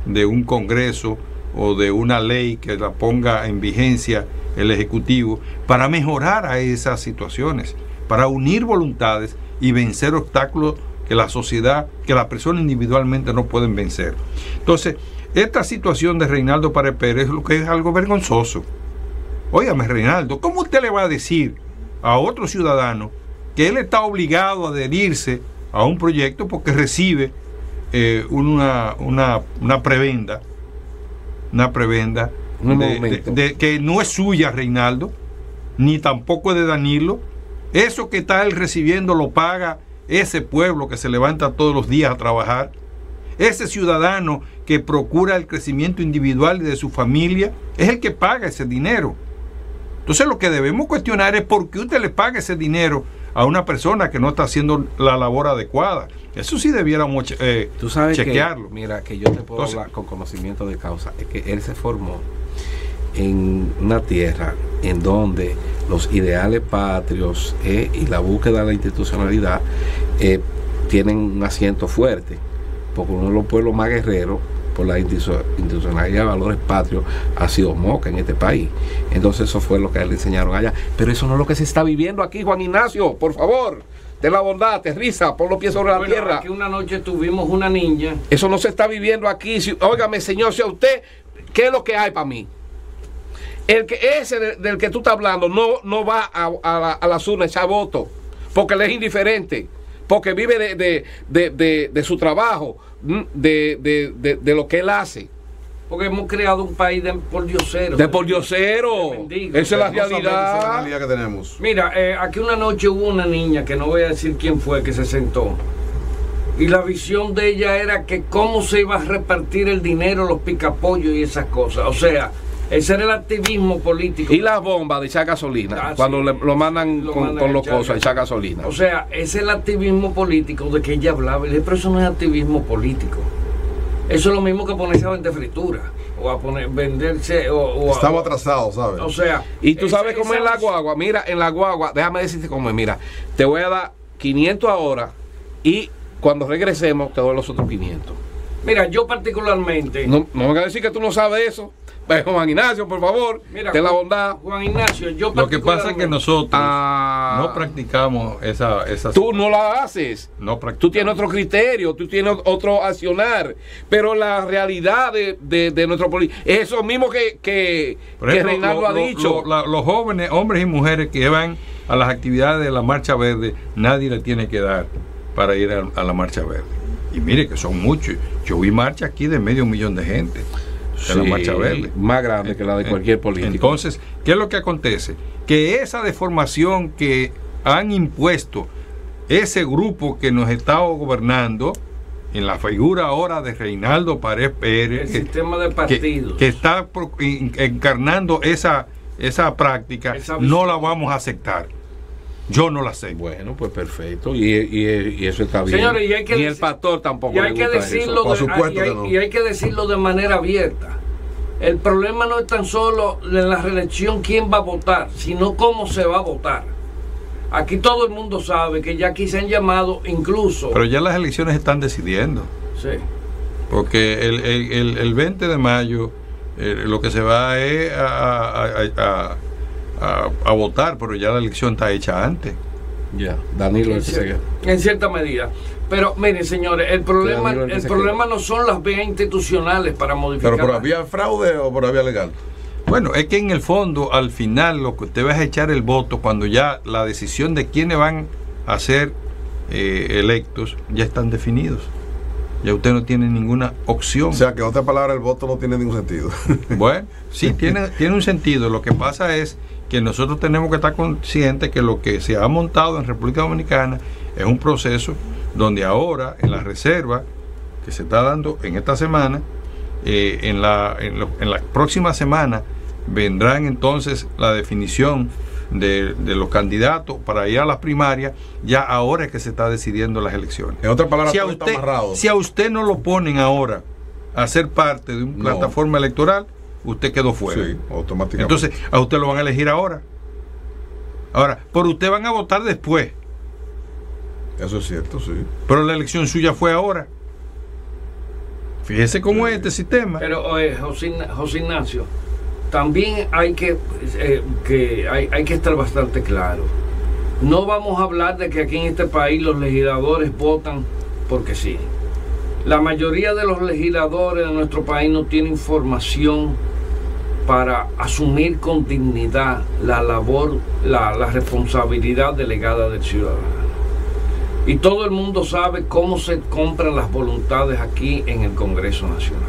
C: de un Congreso o de una ley que la ponga en vigencia el Ejecutivo para mejorar a esas situaciones, para unir voluntades y vencer obstáculos que la sociedad, que las personas individualmente no pueden vencer. Entonces, esta situación de Reinaldo Pared Pérez es lo que es algo vergonzoso. Óigame, Reinaldo, ¿cómo usted le va a decir a otro ciudadano que él está obligado a adherirse a un proyecto porque recibe eh, una, una, una prebenda, una prebenda
A: Un
C: de,
A: momento.
C: de- de- que no es suya, Reinaldo, ni tampoco es de Danilo? Eso que está él recibiendo lo paga ese pueblo que se levanta todos los días a trabajar, ese ciudadano que procura el crecimiento individual y de su familia, es el que paga ese dinero. Entonces lo que debemos cuestionar es por qué usted le paga ese dinero a una persona que no está haciendo la labor adecuada. Eso sí debiéramos eh,
A: Tú sabes
C: chequearlo.
A: que, mira, que yo te puedo
C: Entonces,
A: hablar con conocimiento de causa, es que él se formó en una tierra en donde los ideales patrios eh, y la búsqueda de la institucionalidad eh, tienen un asiento fuerte, porque uno de los pueblos más guerreros por la institu- institucionalidad de valores patrios ha sido Moca en este país. Entonces eso fue lo que le enseñaron allá, pero eso no es lo que se está viviendo aquí, Juan Ignacio, por favor, ten la bondad, aterriza, pon los pies sobre la
D: Bueno,
A: tierra.
D: aquí una noche tuvimos una niña.
A: Eso no se está viviendo aquí. Si, óigame, señor, si a usted, ¿qué es lo que hay para mí? El que ese de- del que tú estás hablando no, no va a, a, la, a las urnas a echar voto, porque le es indiferente, porque vive de, de, de, de, de su trabajo, mm, de, de, de, de lo que él hace.
D: Porque hemos creado un país de pordiosero.
A: De pordiosero.
D: De mendigo.
A: Esa es la
B: No solamente esa es la
A: realidad.
B: realidad que tenemos.
D: Mira, eh, aquí una noche hubo una niña, que no voy a decir quién fue, que se sentó. Y la visión de ella era que cómo se iba a repartir el dinero, los picapollos y esas cosas. O sea, ese era el activismo político.
A: Y las bombas de echar gasolina,
D: Ah,
A: cuando
D: sí.
A: le- lo mandan
D: Lo
A: con,
D: mandan
A: con
D: a
A: los
D: echar
A: cosas, a echar gasolina.
D: O sea, ese es el activismo político de que ella hablaba. Y le dije, pero eso no es activismo político. Eso es lo mismo que ponerse a vender fritura. O a poner, venderse. O, o a-
B: Estamos atrasados, ¿sabes?
D: O sea.
A: Y tú sabes
D: esa-
A: cómo es
D: esa-
A: la guagua. Mira, en la guagua, déjame decirte cómo es. Mira, te voy a dar quinientos ahora y cuando regresemos te doy los otros quinientos.
D: Mira, yo particularmente.
A: No, no me vas a decir que tú no sabes eso. Pues, Juan Ignacio, por favor,
D: Mira,
A: ten la
D: Juan-
A: bondad.
D: Juan Ignacio, yo
C: Lo que pasa es que
D: particularmente-
C: nosotros
A: Ah,
C: no practicamos esa, esas
A: tú no la haces.
C: no practicamos.
A: Tú tienes otro criterio, tú tienes otro accionar, pero la realidad de, de, de nuestro político es eso mismo que, que,
C: Por
A: que
C: ejemplo,
A: Reinaldo
C: lo-
A: ha
C: lo-
A: dicho.
C: lo- la- los jóvenes, hombres y mujeres que van a las actividades de la Marcha Verde, nadie le tiene que dar para ir a, a la Marcha Verde. Y mire que son muchos. Yo vi marcha aquí de medio millón de gente de la
A: Sí,
C: Marcha Verde.
A: más grande que la de cualquier político.
C: Entonces, ¿qué es lo que acontece? Que esa deformación que han impuesto ese grupo que nos está gobernando, en la figura ahora de Reinaldo Pared Pérez,
D: El
C: que-
D: sistema de
C: que,
D: partidos.
C: que está pro- en- encarnando esa, esa práctica,
D: Esa
C: no
D: visión.
C: la vamos a aceptar. Yo no la acepto.
A: Bueno, pues perfecto. Y, y- y eso está bien.
D: Señores, y hay que
A: Ni el
D: decir-
A: pastor tampoco
D: Y hay
A: le
D: que
A: gusta
D: decirlo
A: eso.
B: Por
D: de,
B: supuesto
D: y hay,
B: que no.
D: y hay que decirlo de manera abierta. El problema no es tan solo en la reelección quién va a votar, sino cómo se va a votar. Aquí todo el mundo sabe que ya aquí se han llamado incluso.
C: Pero ya las elecciones están decidiendo.
D: Sí.
C: Porque el, el- el- el veinte de mayo eh, lo que se va es a, a- a- a- a- a votar, pero ya la elección está hecha antes.
A: Ya, Danilo
D: En,
A: es el que
D: cier-
A: se-
D: en cierta medida. Pero miren, señores, el problema,
A: Danilo es el que
D: el
A: se
D: problema no son las vías institucionales para modificar.
B: Pero por vía fraude o por vía legal.
C: Bueno, es que en el fondo, al final, lo que usted va a echar el voto cuando ya la decisión de quiénes van a ser eh, electos ya están definidos. Ya usted no tiene ninguna opción.
B: O sea que en otra palabra el voto no tiene ningún sentido.
C: Bueno, sí, tiene, tiene un sentido. Lo que pasa es que nosotros tenemos que estar conscientes que lo que se ha montado en República Dominicana es un proceso donde ahora, en la reserva que se está dando en esta semana, eh, en, la, en, lo- en la próxima semana vendrán entonces la definición de, de los candidatos para ir a las primarias. Ya ahora es que se está decidiendo las elecciones.
B: En otras palabras,
C: Si a,
B: todo está
C: usted,
B: amarrado.
C: si a usted no lo ponen ahora a ser parte de una
B: No.
C: plataforma electoral, usted quedó fuera.
B: Sí, automáticamente.
C: Entonces, a usted lo van a elegir ahora. Ahora, por usted van a votar después,
B: Eso es cierto, sí.
C: pero la elección suya fue ahora. Fíjese cómo es este sistema.
D: Pero eh, José, José Ignacio, también hay que, eh, que hay, hay que estar bastante claro. No vamos a hablar de que aquí en este país los legisladores votan porque sí. La mayoría de los legisladores de nuestro país no tienen información para asumir con dignidad la labor, la, la responsabilidad delegada del ciudadano. Y todo el mundo sabe cómo se compran las voluntades aquí en el Congreso Nacional.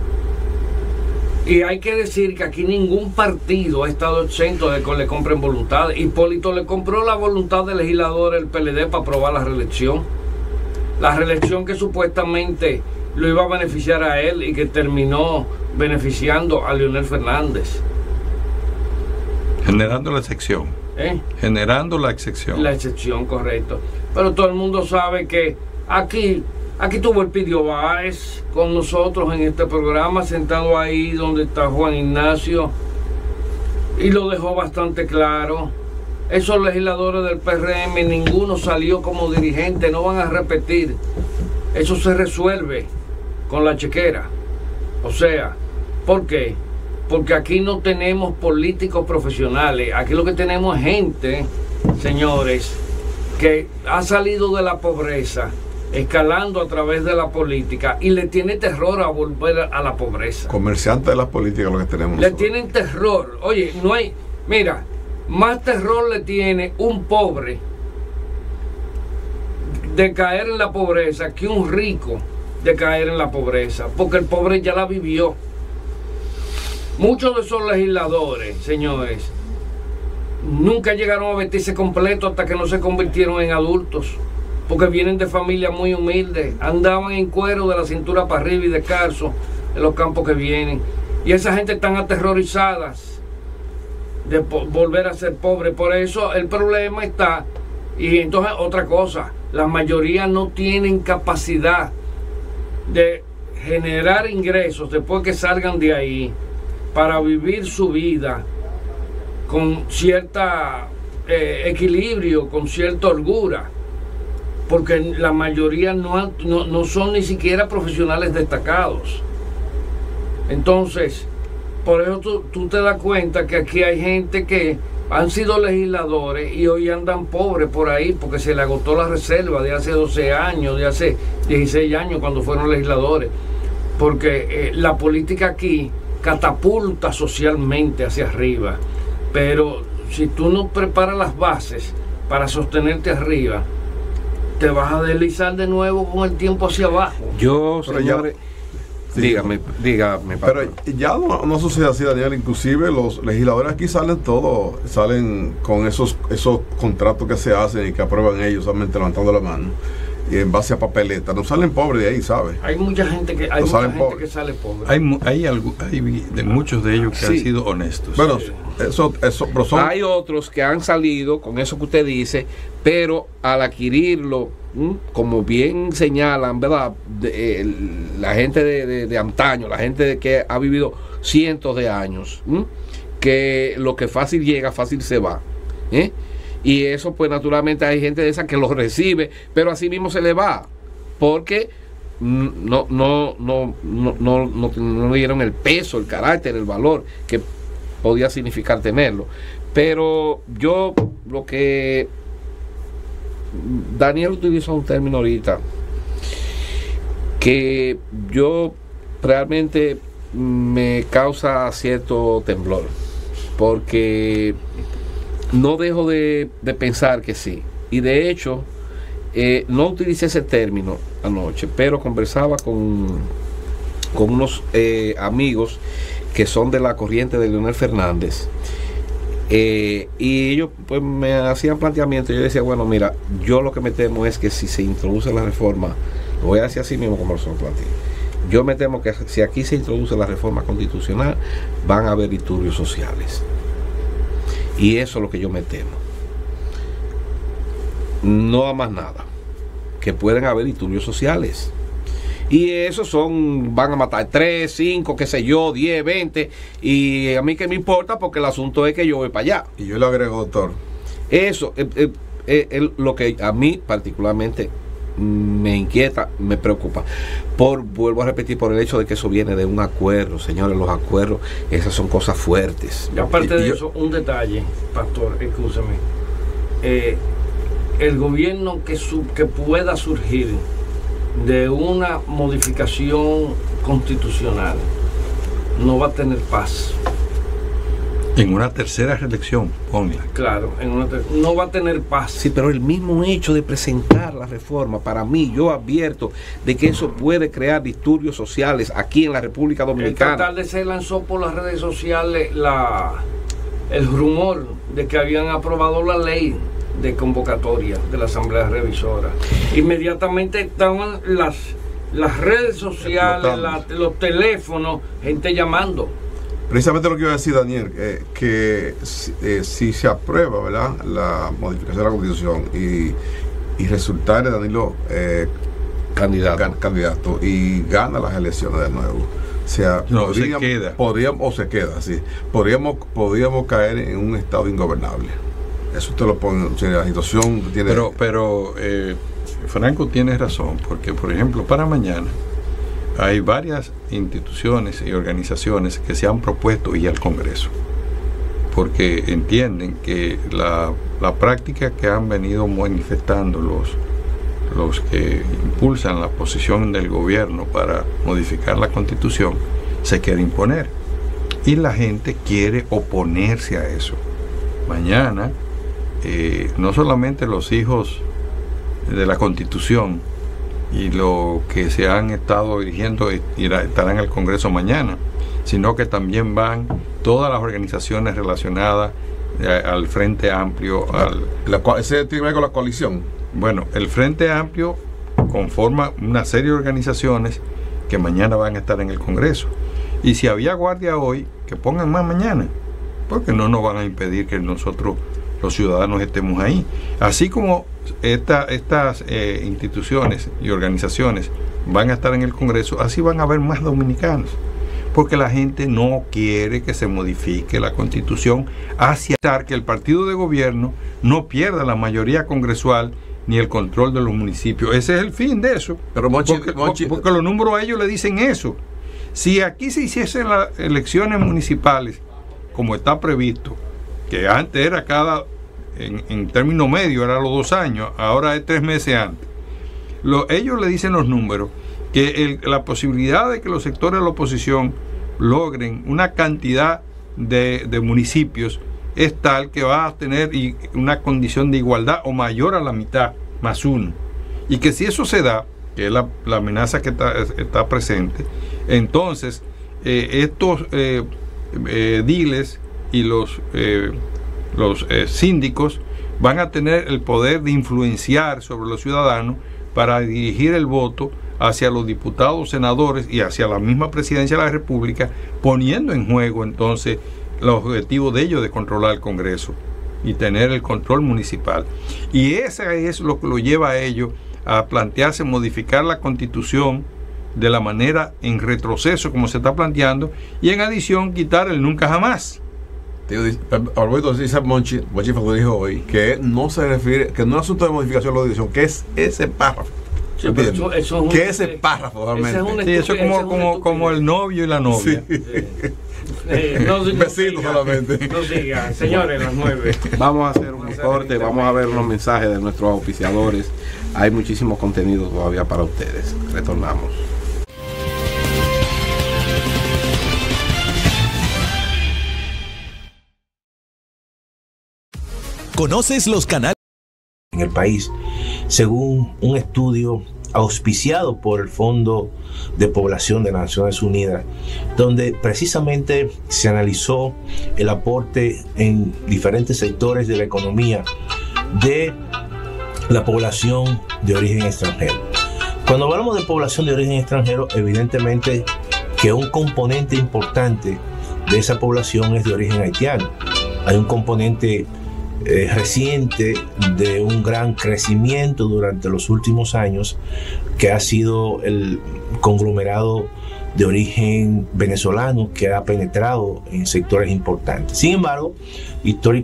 D: Y hay que decir que aquí ningún partido ha estado exento de que le compren voluntades. Hipólito le compró la voluntad del legislador del P L D para aprobar la reelección. La reelección que supuestamente lo iba a beneficiar a él y que terminó beneficiando a Leonel Fernández.
C: Generando la excepción.
D: ¿Eh?
C: Generando la excepción.
D: La excepción, correcto. Pero todo el mundo sabe que aquí, aquí tuvo el Pidio Báez con nosotros en este programa, sentado ahí donde está Juan Ignacio, y lo dejó bastante claro. Esos legisladores del P R M, ninguno salió como dirigente, no van a repetir. Eso se resuelve con la chequera. O sea, ¿por qué? Porque aquí no tenemos políticos profesionales. Aquí lo que tenemos es gente, señores, que ha salido de la pobreza, escalando a través de la política, y le tiene terror a volver a la pobreza.
B: Comerciantes de la política lo que tenemos.
D: Le
B: nosotros.
D: tienen terror. Oye, no hay... Mira, más terror le tiene un pobre de caer en la pobreza que un rico de caer en la pobreza, porque el pobre ya la vivió. Muchos de esos legisladores, señores, nunca llegaron a vestirse completo hasta que no se convirtieron en adultos, porque vienen de familias muy humildes, andaban en cuero de la cintura para arriba y descalzo en los campos que vienen, y esa gente están aterrorizadas de volver a ser pobre. Por eso el problema está. Y entonces otra cosa, la mayoría no tienen capacidad de generar ingresos después que salgan de ahí para vivir su vida con cierta eh, equilibrio, con cierta holgura, porque la mayoría no, han, no, no son ni siquiera profesionales destacados. Entonces, por eso tú, tú te das cuenta que aquí hay gente que han sido legisladores y hoy andan pobres por ahí porque se le agotó la reserva de hace doce años, de hace dieciséis años cuando fueron legisladores, porque eh, la política aquí catapulta socialmente hacia arriba, pero si tú no preparas las bases para sostenerte arriba, te vas a deslizar de nuevo con el tiempo hacia abajo.
A: Yo,
B: Pero
A: señores,
B: Sí.
A: dígame, dígame,
B: Pero ya no, no sucede así, Daniel. Inclusive los legisladores aquí salen todos, salen con esos esos contratos que se hacen y que aprueban ellos, solamente levantando la mano, y en base a papeleta. No salen pobres de ahí, ¿sabes?
D: Hay mucha gente que hay
B: No
D: mucha
B: salen
D: gente
B: pobres.
D: que sale pobre.
C: Hay, mu- hay, algo, hay de muchos de ellos que
A: Sí.
C: han sido honestos.
B: Bueno, eso, eso, pero son,
A: hay otros que han salido con eso que usted dice, pero al adquirirlo, ¿m? como bien señalan, ¿verdad? De, eh, la gente de, de, de antaño, la gente de que ha vivido cientos de años, ¿m? que lo que fácil llega, fácil se va. ¿eh? Y eso, pues naturalmente hay gente de esa que lo recibe, pero así mismo se le va, porque mm, no, no, no, no, no, no, no le dieron el peso, el carácter, el valor que podía significar tenerlo. Pero yo lo que Daniel utilizó un término ahorita que yo realmente me causa cierto temblor, porque no dejo de, de pensar que sí, y de hecho eh, no utilicé ese término anoche, pero conversaba con, con unos eh, amigos que son de la corriente de Leonel Fernández, eh, y ellos pues me hacían planteamientos. Yo decía, bueno, mira, yo lo que me temo es que si se introduce la reforma, lo voy a decir así mismo como lo planteé, yo me temo que si aquí se introduce la reforma constitucional, van a haber disturbios sociales, y eso es lo que yo me temo. No a más nada, que pueden haber disturbios sociales. Y esos son, van a matar tres, cinco, qué sé yo, diez, veinte. Y a mí que me importa, porque el asunto es que yo voy para allá.
B: y yo le agrego, doctor,
A: Eso es eh, eh, eh, lo que a mí particularmente me inquieta, me preocupa. Por, vuelvo a repetir, por el hecho de que eso viene de un acuerdo, señores, los acuerdos, esas son cosas fuertes.
D: Y aparte
A: y,
D: de
A: yo,
D: eso, un detalle, pastor, escúcheme. Eh, el gobierno que, su, que pueda surgir de una modificación constitucional no va a tener paz.
C: En una tercera reelección, ponla.
D: Claro, en una ter- no va a tener paz.
A: Sí, pero el mismo hecho de presentar la reforma, para mí, yo advierto de que eso puede crear disturbios sociales aquí en la República Dominicana.
D: Esta tarde se lanzó por las redes sociales la, el rumor de que habían aprobado la ley de convocatoria de la Asamblea Revisora. Inmediatamente estaban las, las redes sociales, la, los teléfonos, gente llamando.
B: Precisamente lo que iba a decir Daniel, eh, que si, eh, si se aprueba, ¿verdad?, la modificación de la Constitución y, y resultare Danilo eh,
A: candidato.
B: Can, candidato y gana las elecciones de nuevo, o sea,
C: no,
B: podríamos,
C: se queda.
B: podríamos, o se queda, sí, podríamos, podríamos caer en un estado ingobernable. Eso te lo pone, o sea, la situación tiene...
C: Pero, pero eh, Franco tiene razón, porque por ejemplo, para mañana hay varias instituciones y organizaciones que se han propuesto ir al Congreso, porque entienden que la, la práctica que han venido manifestando los, los que impulsan la posición del gobierno para modificar la Constitución se quiere imponer, y la gente quiere oponerse a eso. Mañana eh, no solamente los hijos de la Constitución y lo que se han estado dirigiendo irá, estarán en el Congreso mañana, sino que también van todas las organizaciones relacionadas eh, al Frente Amplio. Al,
B: la, ¿Ese tiene que ver con la coalición?
C: Bueno, el Frente Amplio conforma una serie de organizaciones que mañana van a estar en el Congreso. Y si había guardia hoy, que pongan más mañana, porque no nos van a impedir que nosotros, los ciudadanos, estemos ahí. Así como esta, estas eh, instituciones y organizaciones van a estar en el Congreso, así van a haber más dominicanos, porque la gente no quiere que se modifique la Constitución hacia que el partido de gobierno no pierda la mayoría congresual ni el control de los municipios. Ese es el fin de eso.
B: Pero Monchi,
C: porque,
B: Monchi,
C: porque los números a ellos le dicen eso. Si aquí se hiciesen las elecciones municipales como está previsto, que antes era cada, en, en término medio, era los dos años, ahora es tres meses antes. Lo, ellos le dicen los números, que el, la posibilidad de que los sectores de la oposición logren una cantidad de, de municipios es tal que va a tener y, una condición de igualdad o mayor a la mitad, más uno. Y que si eso se da, que es la, la amenaza que está, está presente, entonces eh, estos eh, eh, diles y los, eh, los eh, síndicos van a tener el poder de influenciar sobre los ciudadanos para dirigir el voto hacia los diputados, senadores y hacia la misma presidencia de la República, poniendo en juego entonces los objetivos de ellos de controlar el Congreso y tener el control municipal. Y ese es lo que lo lleva a ellos a plantearse modificar la Constitución de la manera en retroceso como se está planteando, y en adición quitar el nunca jamás.
B: Alberto dice Monchi, Monchi lo dijo hoy, que no se refiere, que no es asunto de modificación de la edición, que es ese párrafo.
D: Sí, pero eso, eso es un,
B: que ese párrafo realmente.
D: Es
C: sí, eso es como, es como, como el novio y la novia.
B: Sí.
D: Sí. Eh, no, no
B: Vecinos
D: siga,
B: solamente.
D: No siga, señores, las nueve.
A: Vamos a hacer un corte, vamos a ver unos mensajes de nuestros auspiciadores. Hay muchísimo contenido todavía para ustedes. Retornamos.
E: ¿Conoces los canales en el país? Según un estudio auspiciado por el Fondo de Población de las Naciones Unidas, donde precisamente se analizó el aporte en diferentes sectores de la economía de la población de origen extranjero. Cuando hablamos de población de origen extranjero, evidentemente que un componente importante de esa población es de origen haitiano. Hay un componente Eh, reciente de un gran crecimiento durante los últimos años, que ha sido el conglomerado de origen venezolano que ha penetrado en sectores importantes. Sin embargo,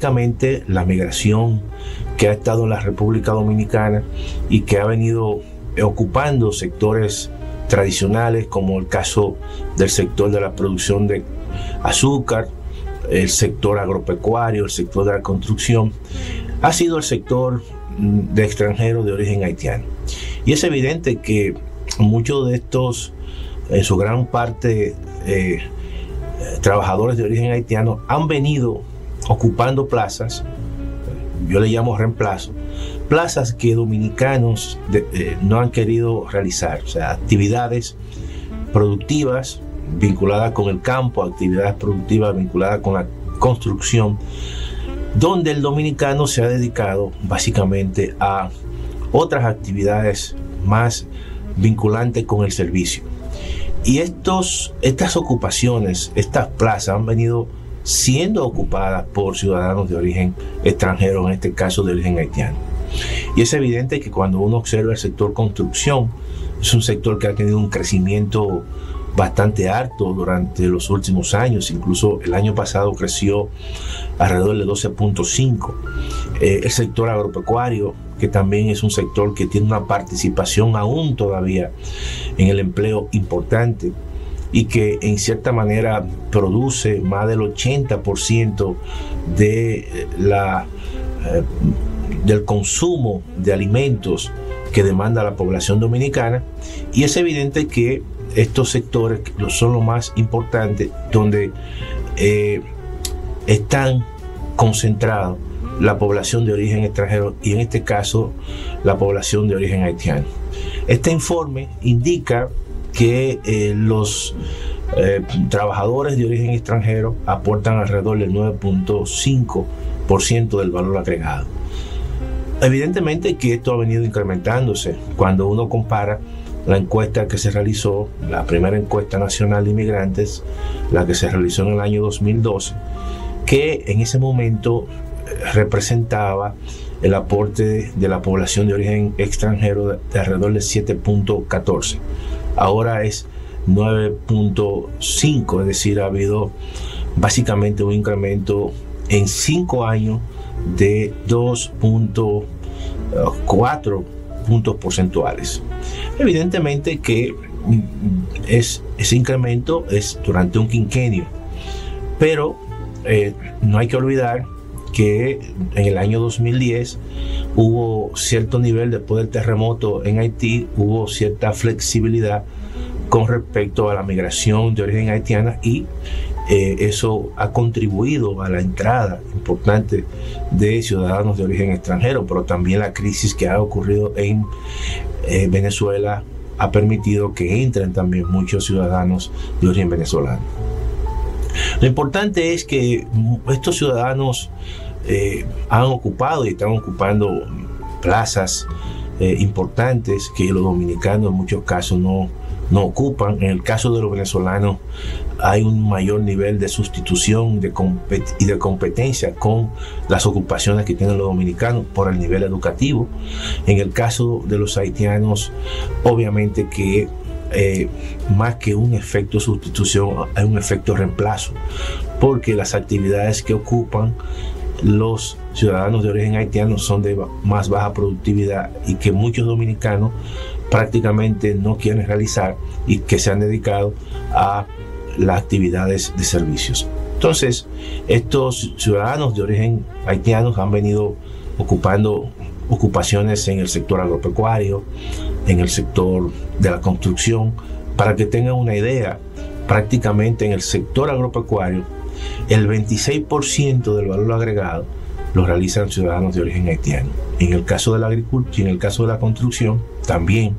E: históricamente la migración que ha estado en la República Dominicana y que ha venido ocupando sectores tradicionales, como el caso del sector de la producción de azúcar, el sector agropecuario, el sector de la construcción, ha sido el sector de extranjeros de origen haitiano. Y es evidente que muchos de estos, en su gran parte, eh, trabajadores de origen haitiano han venido ocupando plazas, yo le llamo reemplazo, plazas que dominicanos de, eh, no han querido realizar, o sea, actividades productivas vinculadas con el campo, actividades productivas vinculadas con la construcción, donde el dominicano se ha dedicado básicamente a otras actividades más vinculantes con el servicio. Y estos, estas ocupaciones, estas plazas han venido siendo ocupadas por ciudadanos de origen extranjero, en este caso de origen haitiano. Y es evidente que cuando uno observa el sector construcción, es un sector que ha tenido un crecimiento bastante alto durante los últimos años, incluso el año pasado creció alrededor de doce punto cinco. Eh, el sector agropecuario, que también es un sector que tiene una participación aún todavía en el empleo importante y que en cierta manera produce más del ochenta por ciento de la, eh, del consumo de alimentos que demanda la población dominicana. Y es evidente que estos sectores son los más importantes, donde eh, están concentrados la población de origen extranjero y en este caso la población de origen haitiano. Este informe indica que eh, los eh, trabajadores de origen extranjero aportan alrededor del nueve punto cinco por ciento del valor agregado. Evidentemente que esto ha venido incrementándose cuando uno compara la encuesta que se realizó, la primera encuesta nacional de inmigrantes, la que se realizó en el año dos mil doce, que en ese momento representaba el aporte de, de la población de origen extranjero de, de alrededor de siete punto catorce. Ahora es nueve punto cinco, es decir, ha habido básicamente un incremento en cinco años de dos punto cuatro puntos porcentuales. Evidentemente que es, ese incremento es durante un quinquenio, pero eh, no hay que olvidar que en el año dos mil diez hubo cierto nivel, después del terremoto en Haití, hubo cierta flexibilidad con respecto a la migración de origen haitiana y eh, eso ha contribuido a la entrada importante de ciudadanos de origen extranjero, pero también la crisis que ha ocurrido en eh, Venezuela ha permitido que entren también muchos ciudadanos de origen venezolano. Lo importante es que estos ciudadanos eh, han ocupado y están ocupando plazas eh, importantes que los dominicanos en muchos casos no, no ocupan. En el caso de los venezolanos hay un mayor nivel de sustitución de compet- y de competencia con las ocupaciones que tienen los dominicanos por el nivel educativo. En el caso de los haitianos, obviamente que Eh, más que un efecto sustitución, hay un efecto reemplazo, porque las actividades que ocupan los ciudadanos de origen haitiano son de más baja productividad y que muchos dominicanos prácticamente no quieren realizar y que se han dedicado a las actividades de servicios. Entonces, estos ciudadanos de origen haitiano han venido ocupando ocupaciones en el sector agropecuario, en el sector de la construcción. Para que tengan una idea, prácticamente en el sector agropecuario el veintiséis por ciento del valor agregado lo realizan ciudadanos de origen haitiano. En el caso de la agricultura y en el caso de la construcción también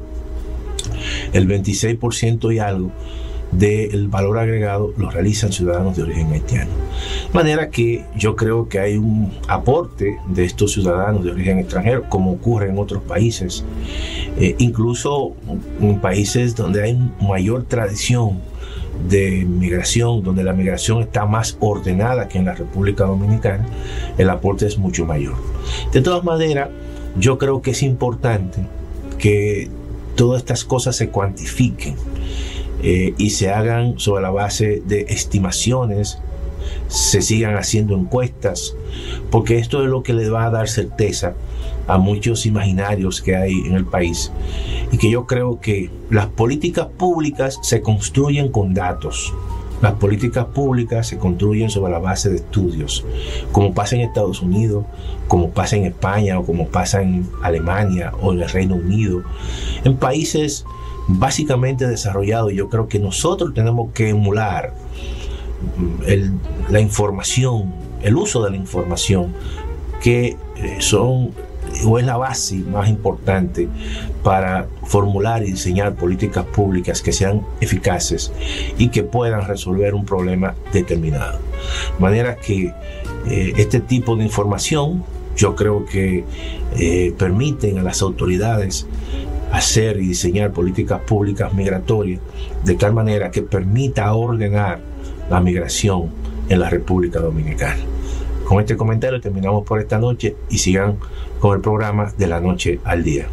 E: el veintiséis por ciento y algo del valor agregado lo realizan ciudadanos de origen haitiano. De manera que yo creo que hay un aporte de estos ciudadanos de origen extranjero, como ocurre en otros países, eh, incluso en países donde hay mayor tradición de migración, donde la migración está más ordenada que en la República Dominicana, el aporte es mucho mayor. De todas maneras, yo creo que es importante que todas estas cosas se cuantifiquen Eh, y se hagan sobre la base de estimaciones se sigan haciendo encuestas, porque esto es lo que le va a dar certeza a muchos imaginarios que hay en el país, y que yo creo que las políticas públicas se construyen con datos. Las políticas públicas se construyen sobre la base de estudios, como pasa en Estados Unidos, como pasa en España, o como pasa en Alemania o en el Reino Unido, en países básicamente desarrollados. Yo creo que nosotros tenemos que emular el, la información, el uso de la información, que eh, son o es la base más importante para formular y diseñar políticas públicas que sean eficaces y que puedan resolver un problema determinado. De manera que eh, este tipo de información, yo creo que eh, permiten a las autoridades hacer y diseñar políticas públicas migratorias de tal manera que permita ordenar la migración en la República Dominicana. Con este comentario terminamos por esta noche, y sigan con el programa De la Noche al Día.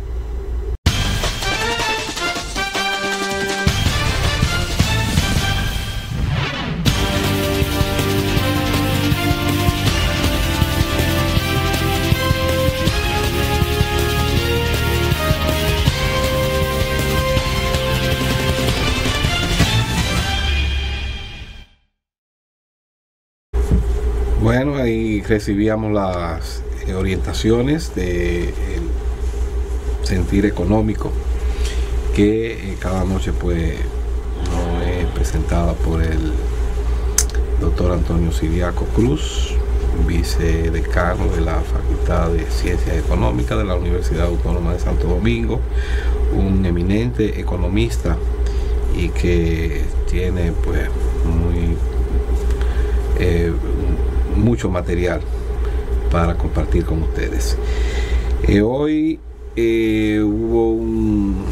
A: Bueno, ahí recibíamos las orientaciones del sentir económico, que eh, cada noche pues no es presentada por el doctor Antonio Siriaco Cruz, vicedecano de la Facultad de Ciencias Económicas de la Universidad Autónoma de Santo Domingo, un eminente economista y que tiene pues muy eh, mucho material para compartir con ustedes. Eh, hoy eh, hubo un,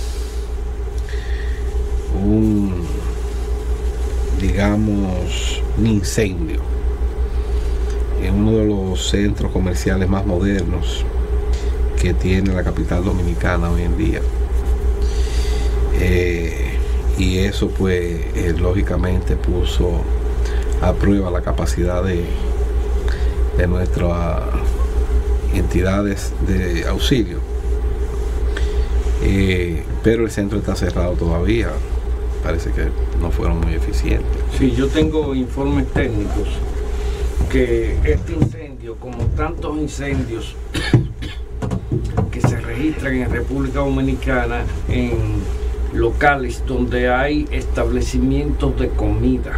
A: un, digamos, un incendio en uno de los centros comerciales más modernos que tiene la capital dominicana hoy en día. Eh, y eso pues eh, lógicamente puso a prueba la capacidad de, de nuestras entidades de auxilio. Eh, pero el centro está cerrado todavía, parece que no fueron muy eficientes.
D: Sí, yo tengo informes técnicos que este incendio, como tantos incendios que se registran en República Dominicana en locales donde hay establecimientos de comida,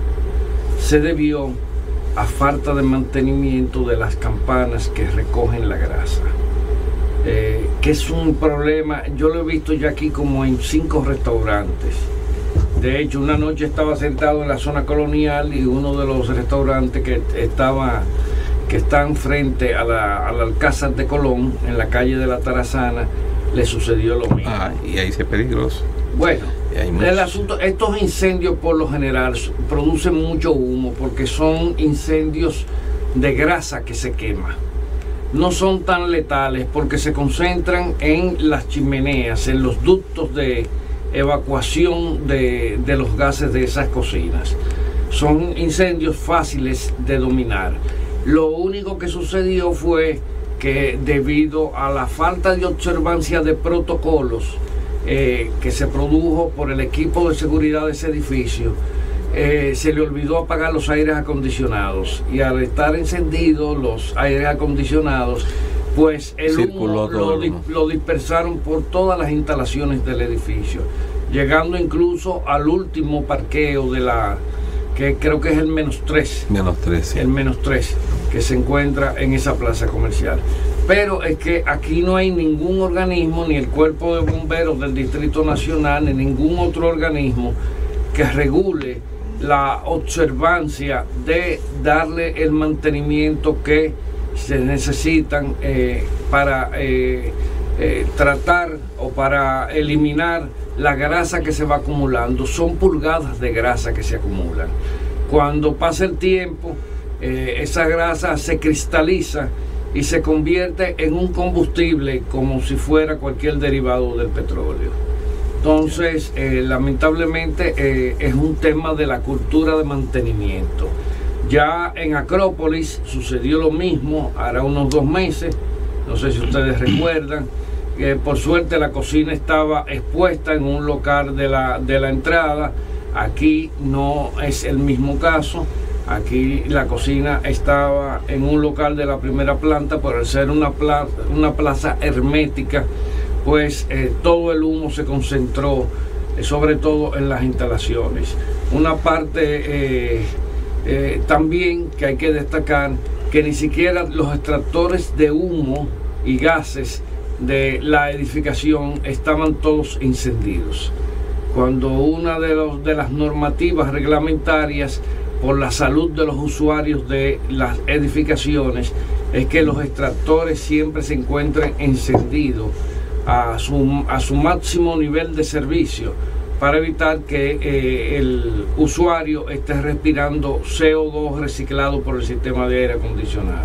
D: se debió a falta de mantenimiento de las campanas que recogen la grasa, eh, que es un problema. Yo lo he visto ya aquí como en cinco restaurantes. De hecho, una noche estaba sentado en la zona colonial y uno de los restaurantes que estaba que están frente a la, al Alcázar de Colón, en la calle de la Tarazana, le sucedió lo mismo.
A: Ah, y ahí se es peligroso.
D: Bueno, el asunto, estos incendios por lo general producen mucho humo porque son incendios de grasa que se quema. No son tan letales porque se concentran en las chimeneas, en los ductos de evacuación de, de los gases de esas cocinas. Son incendios fáciles de dominar. Lo único que sucedió fue que debido a la falta de observancia de protocolos eh, que se produjo por el equipo de seguridad de ese edificio, eh, se le olvidó apagar los aires acondicionados, y al estar encendidos los aires acondicionados, pues el humo lo, lo dispersaron por todas las instalaciones del edificio, llegando incluso al último parqueo de la, que creo que es el menos tres,
A: menos tres, sí.
D: el menos tres que se encuentra en esa plaza comercial. Pero es que aquí no hay ningún organismo, ni el Cuerpo de Bomberos del Distrito Nacional, ni ningún otro organismo que regule la observancia de darle el mantenimiento que se necesitan eh, para eh, eh, tratar o para eliminar la grasa que se va acumulando. Son pulgadas de grasa que se acumulan. Cuando pasa el tiempo, eh, esa grasa se cristaliza y se convierte en un combustible como si fuera cualquier derivado del petróleo. Entonces, eh, lamentablemente, eh, es un tema de la cultura de mantenimiento. Ya en Acrópolis sucedió lo mismo, hará unos dos meses, no sé si ustedes recuerdan, que por suerte la cocina estaba expuesta en un local de la, de la entrada. Aquí no es el mismo caso, aquí la cocina estaba en un local de la primera planta, por al ser una plaza, una plaza hermética, pues eh, todo el humo se concentró, eh, sobre todo en las instalaciones. Una parte eh, eh, también que hay que destacar, que ni siquiera los extractores de humo y gases de la edificación estaban todos encendidos, cuando una de, los, de las normativas reglamentarias por la salud de los usuarios de las edificaciones es que los extractores siempre se encuentren encendidos a su, a su máximo nivel de servicio, para evitar que eh, el usuario esté respirando C O dos reciclado por el sistema de aire acondicionado.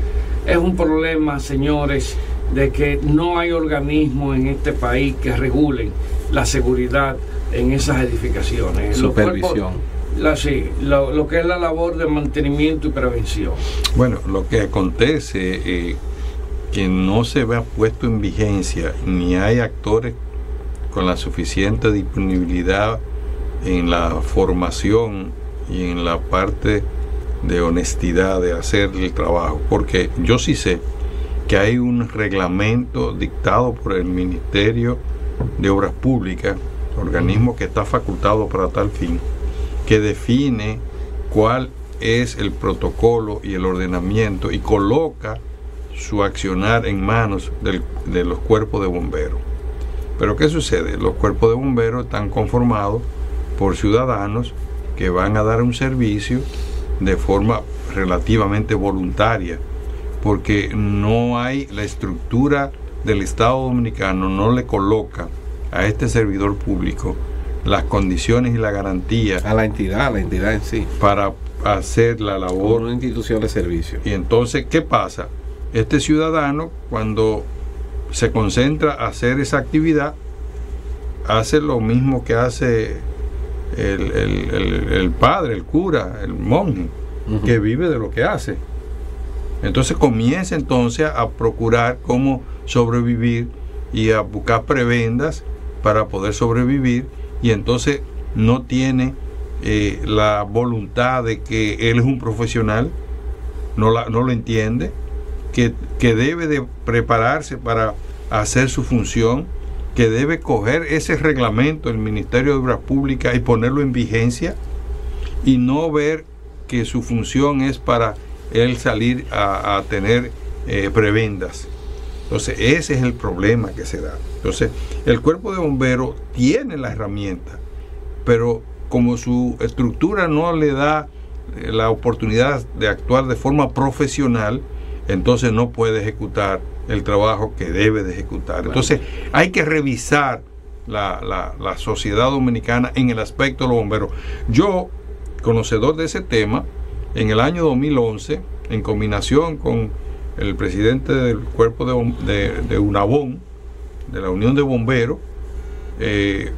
D: Es un problema, señores, de que no hay organismos en este país que regulen la seguridad en esas edificaciones.
A: Supervisión.
D: La, sí, lo, lo que es la labor de mantenimiento y prevención.
C: Bueno, lo que acontece eh, que no se ve puesto en vigencia, ni hay actores con la suficiente disponibilidad en la formación y en la parte de honestidad de hacer el trabajo, porque yo sí sé que hay un reglamento dictado por el Ministerio de Obras Públicas, organismo que está facultado para tal fin, que define cuál es el protocolo y el ordenamiento y coloca su accionar en manos del, de los cuerpos de bomberos. Pero ¿qué sucede? Los cuerpos de bomberos están conformados por ciudadanos que van a dar un servicio de forma relativamente voluntaria, porque no hay, la estructura del Estado Dominicano no le coloca a este servidor público las condiciones y la garantía
A: a la entidad, a la entidad en sí,
C: para hacer la labor.
A: Una institución de servicio.
C: Y entonces, ¿qué pasa? Este ciudadano, cuando se concentra a hacer esa actividad, hace lo mismo que hace el, el, el, el padre, el cura, el monje, uh-huh, que vive de lo que hace. Entonces comienza entonces a procurar cómo sobrevivir y a buscar prebendas para poder sobrevivir, y entonces no tiene eh, la voluntad de que él es un profesional, no, la, no lo entiende, que, que debe de prepararse para hacer su función, que debe coger ese reglamento del Ministerio de Obras Públicas y ponerlo en vigencia, y no ver que su función es para él salir a, a tener eh, prebendas. Entonces ese es el problema que se da. Entonces el cuerpo de bomberos tiene la herramienta, pero como su estructura no le da eh, la oportunidad de actuar de forma profesional, entonces no puede ejecutar el trabajo que debe de ejecutar. Entonces hay que revisar la, la, la sociedad dominicana en el aspecto de los bomberos. Yo, conocedor de ese tema, en el año dos mil once, en combinación con el presidente del cuerpo de, de, de UNABON, de la Unión de Bomberos, eh,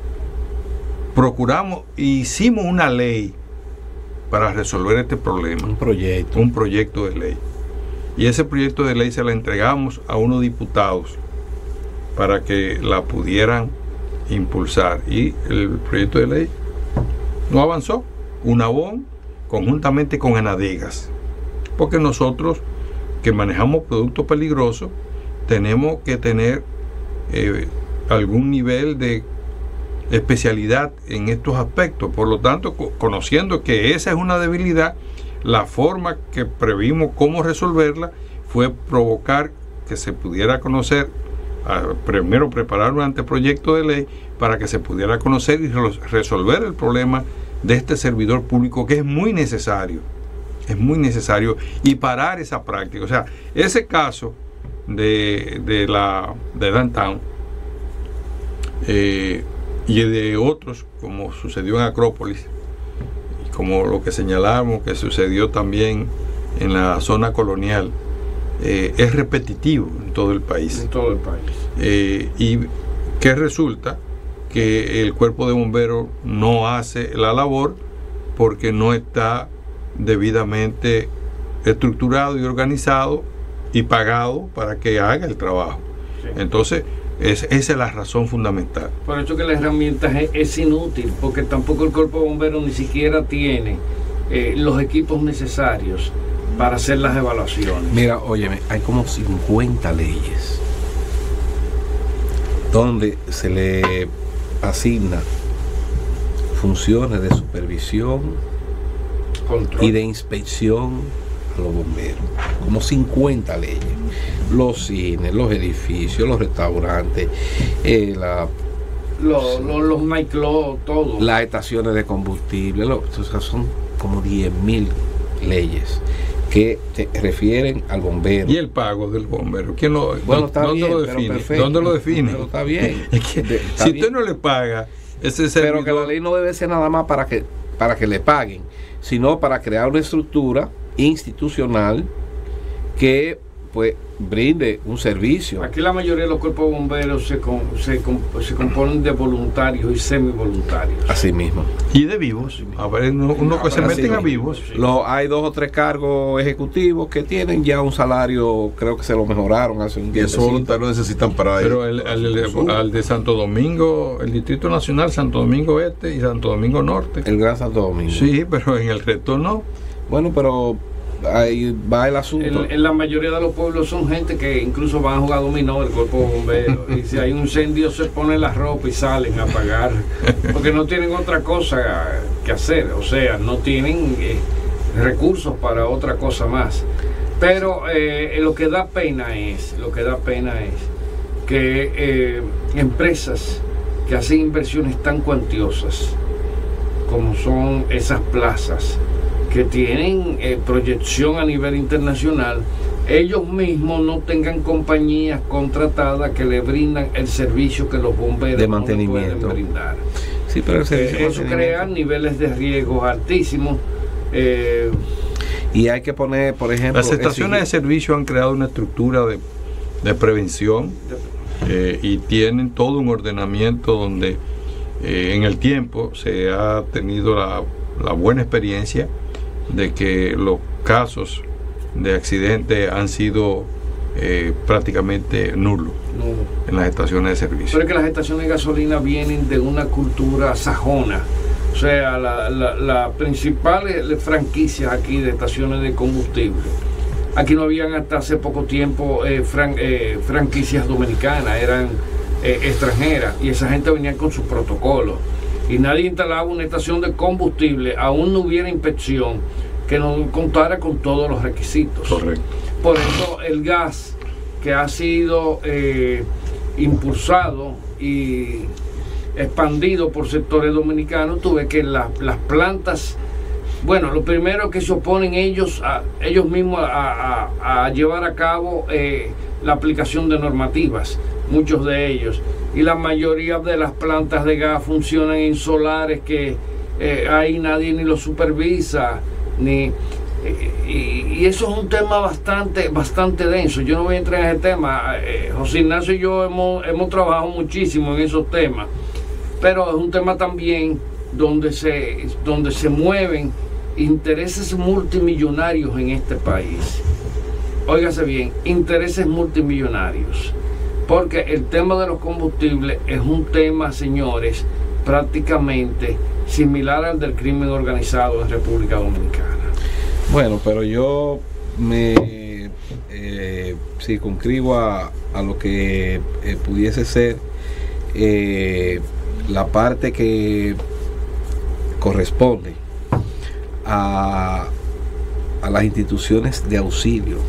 C: procuramos e hicimos una ley para resolver este problema.
A: Un proyecto.
C: Un proyecto de ley. Y ese proyecto de ley se la entregamos a unos diputados para que la pudieran impulsar. Y el proyecto de ley no avanzó. UNABON conjuntamente con Enadegas, porque nosotros que manejamos productos peligrosos tenemos que tener eh, algún nivel de especialidad en estos aspectos. Por lo tanto, co- conociendo que esa es una debilidad, la forma que previmos cómo resolverla fue provocar que se pudiera conocer, a, primero preparar un anteproyecto de ley para que se pudiera conocer y re- resolver el problema de este servidor público, que es muy necesario, es muy necesario, y parar esa práctica. O sea, ese caso de, de la de Downtown eh, y de otros, como sucedió en Acrópolis, y como lo que señalamos que sucedió también en la zona colonial, eh, es repetitivo en todo el país.
D: En todo el país.
C: Eh, y que resulta que el cuerpo de bomberos no hace la labor porque no está debidamente estructurado y organizado y pagado para que haga el trabajo. Sí. Entonces, es, esa es la razón fundamental.
D: Por eso que la herramienta es, es inútil, porque tampoco el Cuerpo de Bomberos ni siquiera tiene eh, los equipos necesarios para hacer las evaluaciones.
A: Mira, óyeme, hay como cincuenta leyes donde se le asigna funciones de supervisión, control y de inspección a los bomberos. Como cincuenta leyes. Los cines, los edificios, los restaurantes, eh, la,
D: los, los, los nightclubs, todo.
A: Las estaciones de combustible. Lo, o sea, son como diez mil leyes que te refieren al bombero.
C: ¿Y el pago del bombero? ¿Quién lo,
A: bueno, está
C: ¿Dónde
A: bien,
C: lo define?
A: Perfecto,
C: ¿Dónde lo define?
A: Pero está bien.
C: Es que,
A: está
C: si
A: bien.
C: usted no le paga, ese
A: servidor, pero que la ley no debe ser nada más para que, para que le paguen, sino para crear una estructura institucional que pues brinde un servicio.
D: Aquí la mayoría de los cuerpos de bomberos se, con, se, con, se componen de voluntarios y semivoluntarios.
A: Así mismo.
C: Y de vivos. A ver, uno, uno que se meten a vivos.
A: Sí. Lo, hay dos o tres cargos ejecutivos que tienen ya un salario, creo que se lo mejoraron hace un tiempo.
B: Y esos voluntarios necesitan para
C: Pero el, el, el, al de Santo Domingo, el Distrito Nacional, Santo Domingo Este y Santo Domingo Norte.
A: El Gran Santo Domingo.
C: Sí, pero en el resto no.
A: Bueno, pero ahí va el asunto.
D: En, en la mayoría de los pueblos son gente que incluso van a jugar dominó del cuerpo de bomberos. Y si hay un incendio se ponen la ropa y salen a apagar. Porque no tienen otra cosa que hacer. O sea, no tienen eh, recursos para otra cosa más. Pero eh, lo que da pena es, lo que da pena es que eh, empresas que hacen inversiones tan cuantiosas como son esas plazas, que tienen eh, proyección a nivel internacional, ellos mismos no tengan compañías contratadas que le brindan el servicio que los bomberos
A: de mantenimiento
D: no pueden brindar.
A: Sí, pero el servicio
D: eh, eso crea niveles de riesgo altísimos. Eh,
A: y hay que poner, por ejemplo,
C: las estaciones
A: exigir...
C: de servicio han creado una estructura de, de prevención eh, y tienen todo un ordenamiento donde eh, en el tiempo se ha tenido la, la buena experiencia de que los casos de accidente han sido eh, prácticamente nulos no. en las estaciones de servicio.
D: Pero es que las estaciones de gasolina vienen de una cultura sajona. O sea, las la, la principales franquicias aquí de estaciones de combustible, aquí no habían hasta hace poco tiempo eh, fran, eh, franquicias dominicanas, eran eh, extranjeras, y esa gente venía con sus protocolos. Y nadie instalaba una estación de combustible, aún no hubiera inspección que no contara con todos los requisitos.
C: Correcto.
D: Por eso el gas que ha sido eh, impulsado y expandido por sectores dominicanos, tuve que la, las plantas, bueno, lo primero que se oponen ellos a, ellos mismos a, a, a llevar a cabo eh, la aplicación de normativas, muchos de ellos. Y la mayoría de las plantas de gas funcionan en solares que eh, ahí nadie ni lo supervisa, ni eh, y, y eso es un tema bastante bastante denso. Yo no voy a entrar en ese tema. eh, José Ignacio y yo hemos, hemos trabajado muchísimo en esos temas, pero es un tema también donde se, donde se mueven intereses multimillonarios en este país. Óigase bien, intereses multimillonarios. Porque el tema de los combustibles es un tema, señores, prácticamente similar al del crimen organizado en República Dominicana.
A: Bueno, pero yo me eh, circunscribo a, a lo que eh, pudiese ser eh, la parte que corresponde a, a las instituciones de auxilio.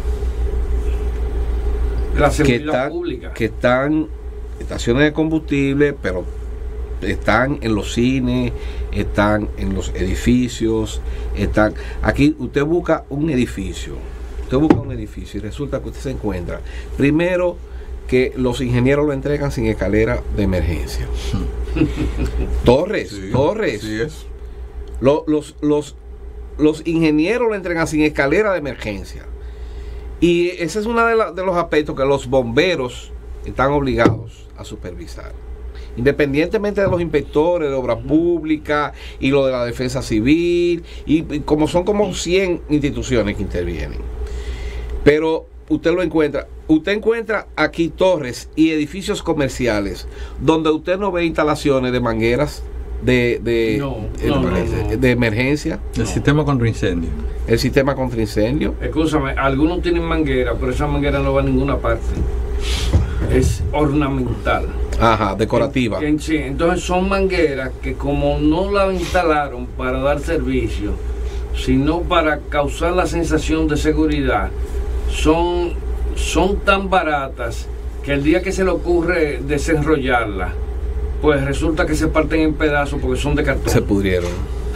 D: La seguridad
A: que están,
D: pública.
A: Que están estaciones de combustible, pero están en los cines, están en los edificios, están... Aquí usted busca un edificio, usted busca un edificio y resulta que usted se encuentra, primero, que los ingenieros lo entregan sin escalera de emergencia. Torres,
B: sí,
A: Torres.
B: Sí es.
A: Los, los, los, los ingenieros lo entregan sin escalera de emergencia. Y ese es uno de, la, de los aspectos que los bomberos están obligados a supervisar. independientemente de los inspectores de obras públicas y lo de la defensa civil, y, y como son como cien instituciones que intervienen. Pero usted lo encuentra, usted encuentra aquí torres y edificios comerciales donde usted no ve instalaciones de mangueras de, de,
D: No,
A: de,
D: no,
A: de-
D: no,
A: de-
D: no.
A: de emergencia,
C: El sistema contra incendio.
A: el sistema contra incendio.
D: Escúchame, algunos tienen manguera, pero esa manguera no va a ninguna parte. Es ornamental.
A: Ajá, decorativa.
D: En- sí, entonces son mangueras que como no la instalaron para dar servicio, sino para causar la sensación de seguridad, son, son tan baratas que el día que se le ocurre desenrollarla, pues resulta que se parten en pedazos porque son de cartón.
A: Se pudrieron.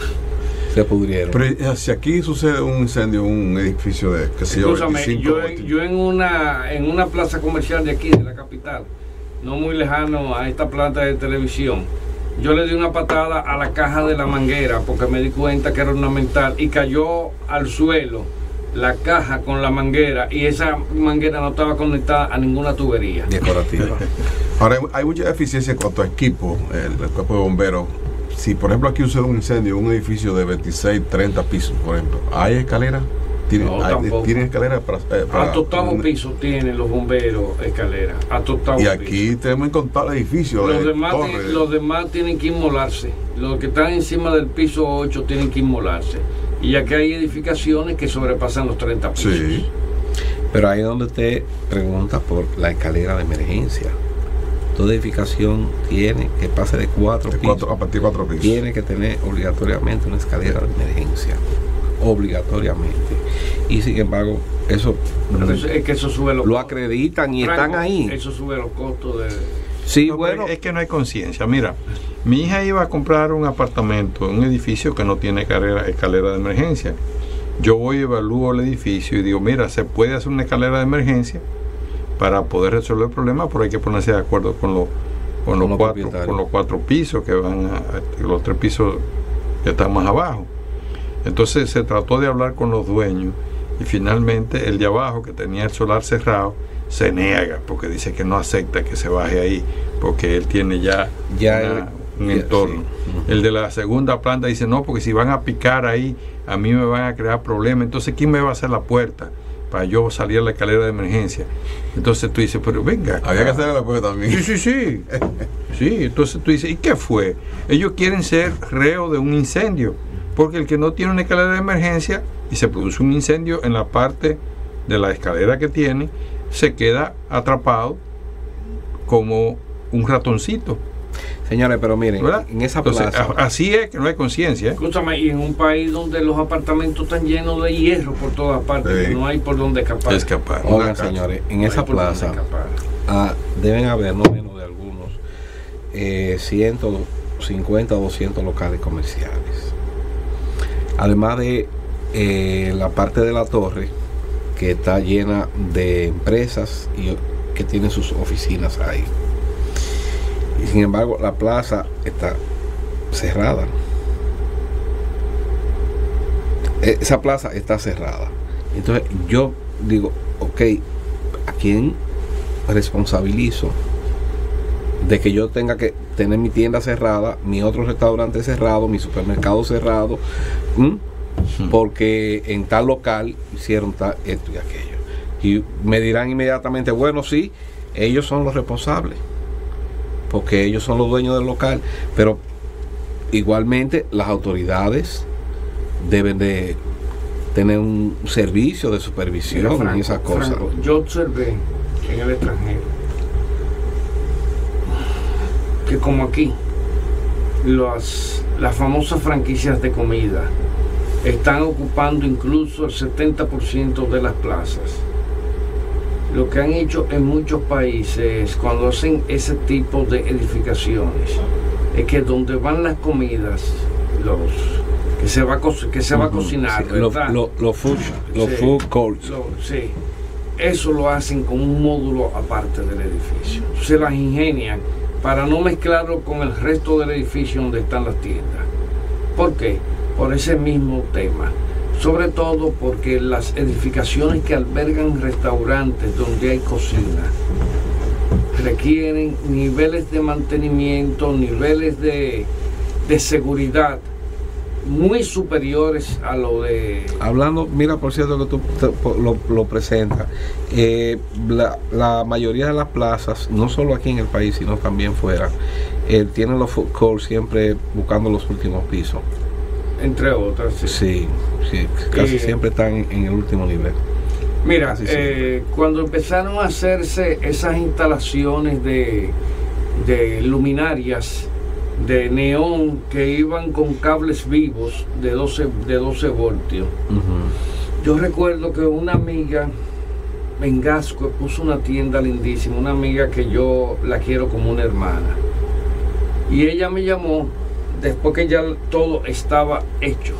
A: Se pudrieron.
B: Pero eh, si aquí sucede un incendio en un edificio de, qué sé yo,
D: Escúchame,
B: veinticinco,
D: yo, en- yo en una en una plaza comercial de aquí, de la capital, no muy lejano a esta planta de televisión, yo le di una patada a la caja de la manguera porque me di cuenta que era ornamental y cayó al suelo la caja con la manguera y esa manguera no estaba conectada a ninguna tubería.
A: Decorativa.
B: Ahora, hay- hay mucha eficiencia en cuanto a equipo, el, el cuerpo de bomberos. Si, por ejemplo, aquí sucede un incendio en un edificio de veintiséis, treinta pisos, por ejemplo, ¿hay escaleras? ¿Tienen,
D: No,
B: hay-
D: tampoco.
B: ¿tienen escaleras para, eh, para-
D: A octavo
B: un-
D: piso tienen los bomberos escaleras. A octavo
B: Y
D: piso.
B: aquí tenemos incontables edificios
D: Los
B: de
D: demás,
B: torres.
D: tienen, los demás tienen que inmolarse. Los que están encima del piso ocho tienen que inmolarse. Y aquí hay edificaciones que sobrepasan los treinta pisos.
B: Sí.
A: Pero ahí es donde usted pregunta por la escalera de emergencia. Toda edificación tiene que pase de cuatro
B: De
A: pisos.
B: cuatro, a partir de cuatro pisos.
A: Tiene que tener obligatoriamente una escalera de emergencia. Obligatoriamente. Y sin embargo, eso
D: Pero eso- es que eso sube los
A: lo
D: costos.
A: acreditan y
D: Franco,
A: están ahí.
D: Eso sube los costos de...
A: Sí,
C: No, pero
A: bueno.
C: es que no hay conciencia. Mira, mi hija iba a comprar un apartamento, un edificio que no tiene escalera, escalera de emergencia. Yo voy y evalúo el edificio y digo, mira, se puede hacer una escalera de emergencia para poder resolver el problema, pero hay que ponerse de acuerdo con, los con, los
A: los
C: cuatro,
A: propietarios.
C: con los cuatro pisos que van a, los tres pisos que están más abajo. Entonces se trató de hablar con los dueños y finalmente el de abajo, que tenía el solar cerrado, se niega porque dice que no acepta que se baje ahí porque él tiene ya,
A: Ya
C: una-
A: él-
C: un
A: ya,
C: entorno.
A: sí.
C: El de la segunda planta dice no, porque si van a picar ahí a mí me van a crear problemas. Entonces ¿quién me va a hacer la puerta para yo salir a la escalera de emergencia? Entonces tú dices, pero venga,
B: Había que hacer la puerta también.
C: sí, sí, sí. Sí, entonces tú dices, ¿y qué fue? Ellos quieren ser reo de un incendio, porque el que no tiene una escalera de emergencia y se produce un incendio en la parte de la escalera que tiene, se queda atrapado como un ratoncito,
A: Señores, pero miren,
C: ¿verdad?
A: en esa
C: Entonces,
A: plaza.
C: a- así es que no hay conciencia, ¿eh?
D: Escúchame, y en un país donde los apartamentos están llenos de hierro por todas partes,
B: Sí.
D: que no hay por dónde escapar.
C: Escapar.
A: Oigan,
B: casa.
A: señores, en
D: No hay
A: esa
D: por dónde
A: plaza
D: escapar.
A: ah, deben haber no menos de algunos eh, ciento cincuenta o doscientos locales comerciales. Además de eh, la parte de la torre, que está llena de empresas y que tienen sus oficinas ahí. Y sin embargo, la plaza está cerrada. E- Esa plaza está cerrada. Entonces yo digo, ok, ¿a quién responsabilizo de que yo tenga que tener mi tienda cerrada, mi otro restaurante cerrado, mi supermercado cerrado? ¿m? Porque en tal local hicieron tal, esto y aquello? Y me dirán inmediatamente, bueno, sí, ellos son los responsables, porque ellos son los dueños del local, pero igualmente las autoridades deben de tener un servicio de supervisión
D: Mira,
A: en
D: Franco,
A: esas cosas.
D: Franco, yo observé en el extranjero que como aquí las, las famosas franquicias de comida están ocupando incluso el setenta por ciento de las plazas. Lo que han hecho en muchos países cuando hacen ese tipo de edificaciones es que donde van las comidas, los que se va a, co- que se va a cocinar,
A: Sí, los
D: ¿verdad?
A: lo, lo food, los
D: Sí.
A: food courts.
D: Lo- sí, eso lo hacen con un módulo aparte del edificio. Se las ingenian para no mezclarlo con el resto del edificio donde están las tiendas. ¿Por qué? Por ese mismo tema. Sobre todo porque las edificaciones que albergan restaurantes donde hay cocina requieren niveles de mantenimiento, niveles de, de seguridad muy superiores a lo de...
A: Hablando, mira, por cierto que tú te, lo, lo presentas, eh, la, la mayoría de las plazas, no solo aquí en el país, sino también fuera, eh, tienen los food courts siempre buscando los últimos pisos.
D: Entre otras, sí.
A: Sí, sí casi eh, siempre están en el último nivel.
D: Mira, eh, cuando empezaron a hacerse esas instalaciones de, de luminarias de neón que iban con cables vivos de doce, de doce voltios. Uh-huh. Yo recuerdo que una amiga en Gasco puso una tienda lindísima, una amiga que yo la quiero como una hermana. Y ella me llamó después que ya todo estaba hecho.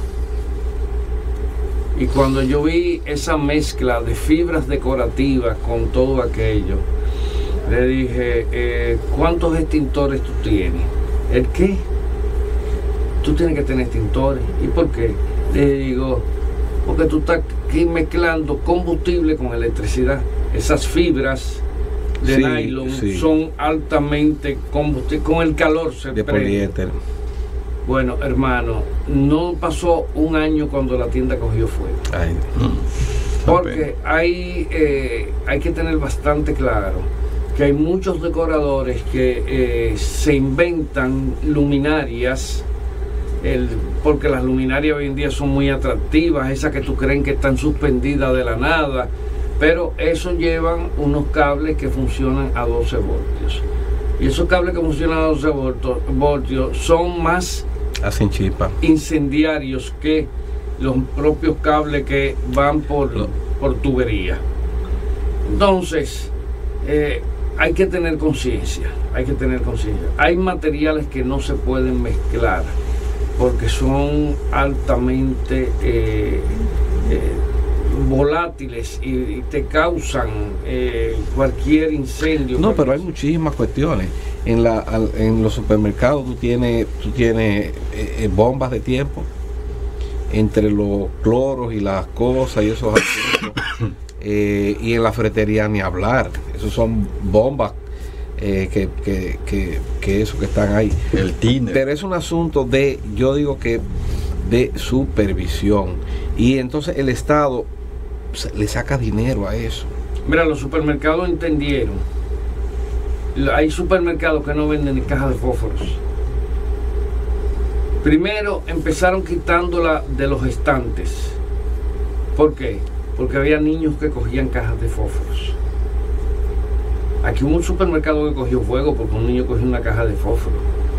D: Y cuando yo vi esa mezcla de fibras decorativas con todo aquello, le dije, eh, ¿cuántos extintores tú tienes? ¿El qué? Tú tienes que tener extintores. ¿Y por qué? Le digo, porque tú estás aquí mezclando combustible con electricidad. Esas fibras de sí, nylon sí. son altamente combustibles, con el calor se
A: de poliéster.
D: Bueno, hermano, no pasó un año cuando la tienda cogió fuego. Ay. Porque hay, eh, hay que tener bastante claro que hay muchos decoradores que eh, se inventan luminarias, el, porque las luminarias hoy en día son muy atractivas, esas que tú creen que están suspendidas de la nada, pero eso llevan unos cables que funcionan a doce voltios. Y esos cables que funcionan a doce voltios son más
A: hacen chispa
D: incendiarios que los propios cables que van por, por tubería. Entonces, eh, hay que tener conciencia, hay que tener conciencia. Hay materiales que no se pueden mezclar porque son altamente eh, eh, volátiles y, y te causan eh, cualquier incendio.
A: No, pero hay muchísimas cuestiones. En, la, en los supermercados tú tienes, tú tienes eh, bombas de tiempo entre los cloros y las cosas y esos asuntos. Eh, y en la ferretería ni hablar, esos son bombas eh, que, que, que, que eso que están ahí.
C: El tiner.
A: Pero es un asunto de, yo digo que de supervisión, y entonces el Estado le saca dinero a eso.
D: Mira, los supermercados entendieron, hay supermercados que no venden ni cajas de fósforos. Primero empezaron quitándola de los estantes. ¿Por qué? Porque había niños que cogían cajas de fósforos. Aquí hubo un supermercado que cogió fuego porque un niño cogió una caja de fósforo.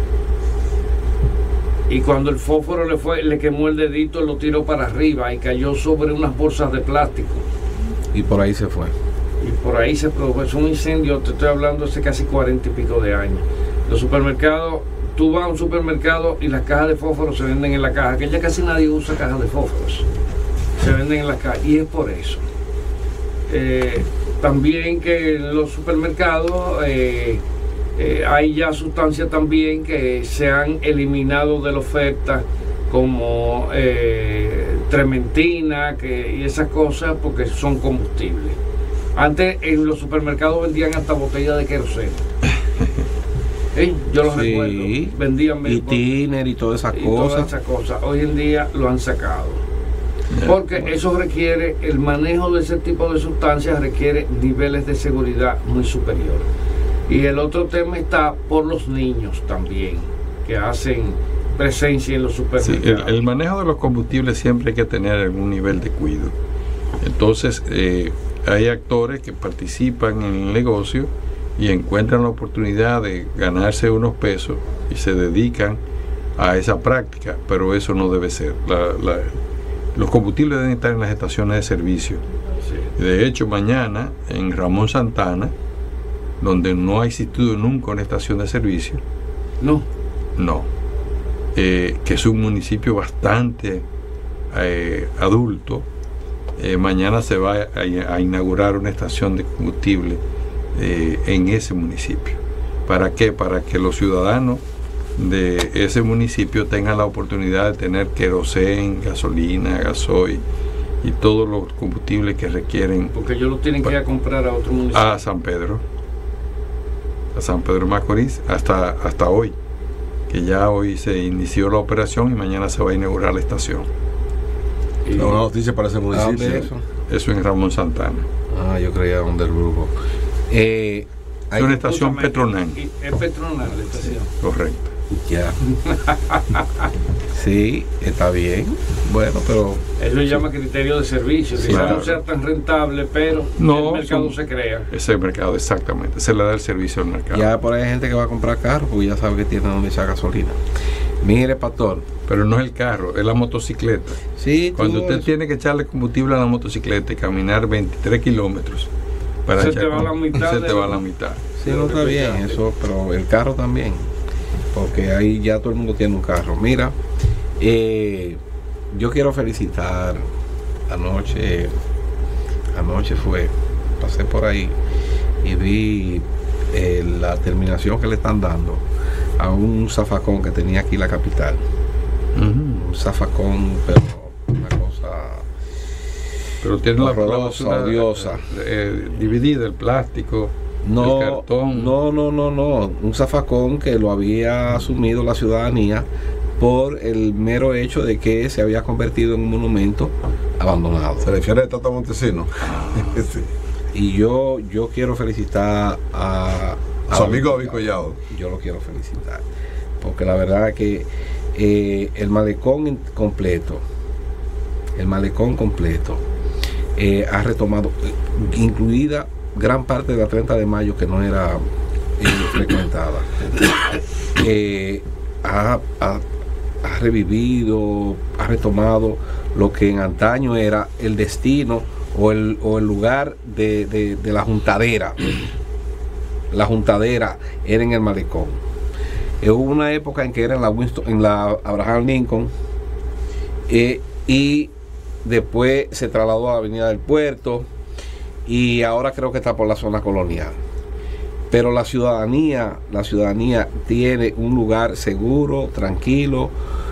D: Y cuando el fósforo le fue, le quemó el dedito, lo tiró para arriba y cayó sobre unas bolsas de plástico.
A: Y por ahí se fue.
D: Y por ahí se produjo. Es un incendio, te estoy hablando hace casi cuarenta y pico de años. Los supermercados, tú vas a un supermercado y las cajas de fósforo se venden en la caja, que ya casi nadie usa cajas de fósforos. Se venden en la calle y es por eso. Eh, también que en los supermercados eh, eh, hay ya sustancias también que se han eliminado de la oferta, como eh, trementina que, y esas cosas, porque son combustibles. Antes en los supermercados vendían hasta botellas de queroseno. ¿Eh? Yo los
A: sí,
D: recuerdo. Vendían
A: y tiner y todas esas cosas.
D: Todas esas cosas. Hoy en día lo han sacado. Porque eso requiere, el manejo de ese tipo de sustancias requiere niveles de seguridad muy superiores. Y el otro tema está por los niños también, que hacen presencia en los supermercados.
C: Sí, el, el manejo de los combustibles siempre hay que tener algún nivel de cuidado. Entonces, eh, hay actores que participan en el negocio y encuentran la oportunidad de ganarse unos pesos y se dedican a esa práctica, pero eso no debe ser. La, la, Los combustibles deben estar en las estaciones de servicio. Sí. De hecho, mañana en Ramón Santana, donde no ha existido nunca una estación de servicio,
D: no,
C: no, eh, que es un municipio bastante eh, adulto, eh, mañana se va a, a inaugurar una estación de combustible eh, en ese municipio. ¿Para qué? Para que los ciudadanos de ese municipio tengan la oportunidad de tener querosén, gasolina, gasoil y todos los combustibles que requieren.
D: Porque ellos lo tienen que ir a comprar a otro municipio.
C: A San Pedro. a San Pedro de Macorís hasta, hasta hoy, que ya hoy se inició la operación y mañana se va a inaugurar la estación.
B: Y una noticia para ese municipio.
A: eso?
C: Eso en Ramón Santana.
A: Ah, yo creía donde el grupo. Eh,
C: Es una estación Petronal.
D: Es Petronal la estación.
C: Correcto.
A: Ya. Sí, está bien. Bueno, pero
D: Él lo llama criterio de servicio.
C: Sí,
D: Quizás
C: claro.
D: no sea tan rentable, pero
C: No,
D: el mercado
C: son-
D: se crea.
C: Ese mercado, exactamente. Se le da el servicio al mercado.
A: ya por ahí hay gente que va a comprar carro porque ya sabe que tiene donde echar gasolina. Mire, pastor.
C: Pero no es el carro, es la motocicleta.
A: Sí,
C: Cuando
A: todo
C: usted
A: eso.
C: tiene que echarle combustible a la motocicleta y caminar veintitrés kilómetros para
D: Se
C: echar
D: te va
C: com-
D: la mitad
C: se
D: de
C: te va
D: lo-
C: la mitad.
A: Sí, no está bien eso, pero el carro también. Porque ahí ya todo el mundo tiene un carro. Mira, eh, yo quiero felicitar. Anoche, anoche fue, pasé por ahí y vi eh, la terminación que le están dando a un zafacón que tenía aquí la capital.
C: Ujú.
A: Un zafacón, pero una cosa.
C: Pero tiene la
A: Horrorosa,
C: la-
A: odiosa.
C: eh, dividida, el plástico,
A: No,
C: el cartón.
A: no, no, no, no. Un zafacón que lo había asumido la ciudadanía por el mero hecho de que se había convertido en un monumento abandonado.
B: Se refiere a Tata Montesino. Sí.
A: Y yo, yo quiero felicitar a, a
B: Su amigo
A: David
B: David Collado.
A: Yo lo quiero felicitar. Porque la verdad que eh, el malecón in- completo, el malecón completo, eh, ha retomado, eh, incluida gran parte de la treinta de mayo que no era eh, frecuentada. Eh, ha, ha- ha revivido, ha retomado lo que en antaño era el destino o el, o el lugar de, de- de la juntadera. La juntadera era en el malecón. Eh, hubo una época en que era en la, Winston, en la Abraham Lincoln eh, y después se trasladó a la Avenida del Puerto y ahora creo que está por la zona colonial. Pero la ciudadanía, la ciudadanía tiene un lugar seguro, tranquilo.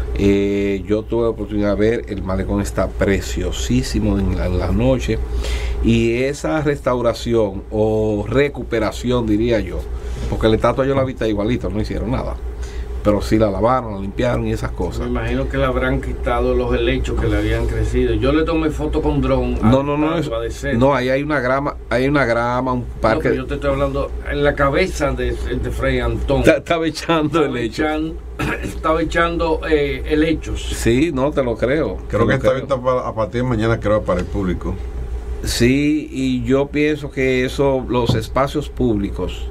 A: Eh, yo tuve la oportunidad de ver, el malecón está preciosísimo en la, en la noche. Y esa restauración o recuperación, diría yo, porque la estatua yo la vi igualita, no hicieron nada. Pero sí la lavaron, la limpiaron y esas
D: Me
A: cosas.
D: imagino que le habrán quitado los helechos que le habían crecido. Yo le tomé foto con dron. a
A: No, no,
D: la
A: no,
D: estatua de
A: es,
D: cedro.
A: no, ahí hay una grama, hay una grama, un
D: No,
A: parque.
D: pero yo te estoy hablando en la cabeza de, de Fray Antón.
A: Está- Estaba echando el
D: Estaba
A: hecho.
D: echan- Estaba echando eh, helechos.
A: Sí, no, te lo creo.
B: Creo
A: te
B: que
A: lo
B: está abierta para- a partir de mañana, creo, para el público.
A: Sí, y yo pienso que eso, los espacios públicos,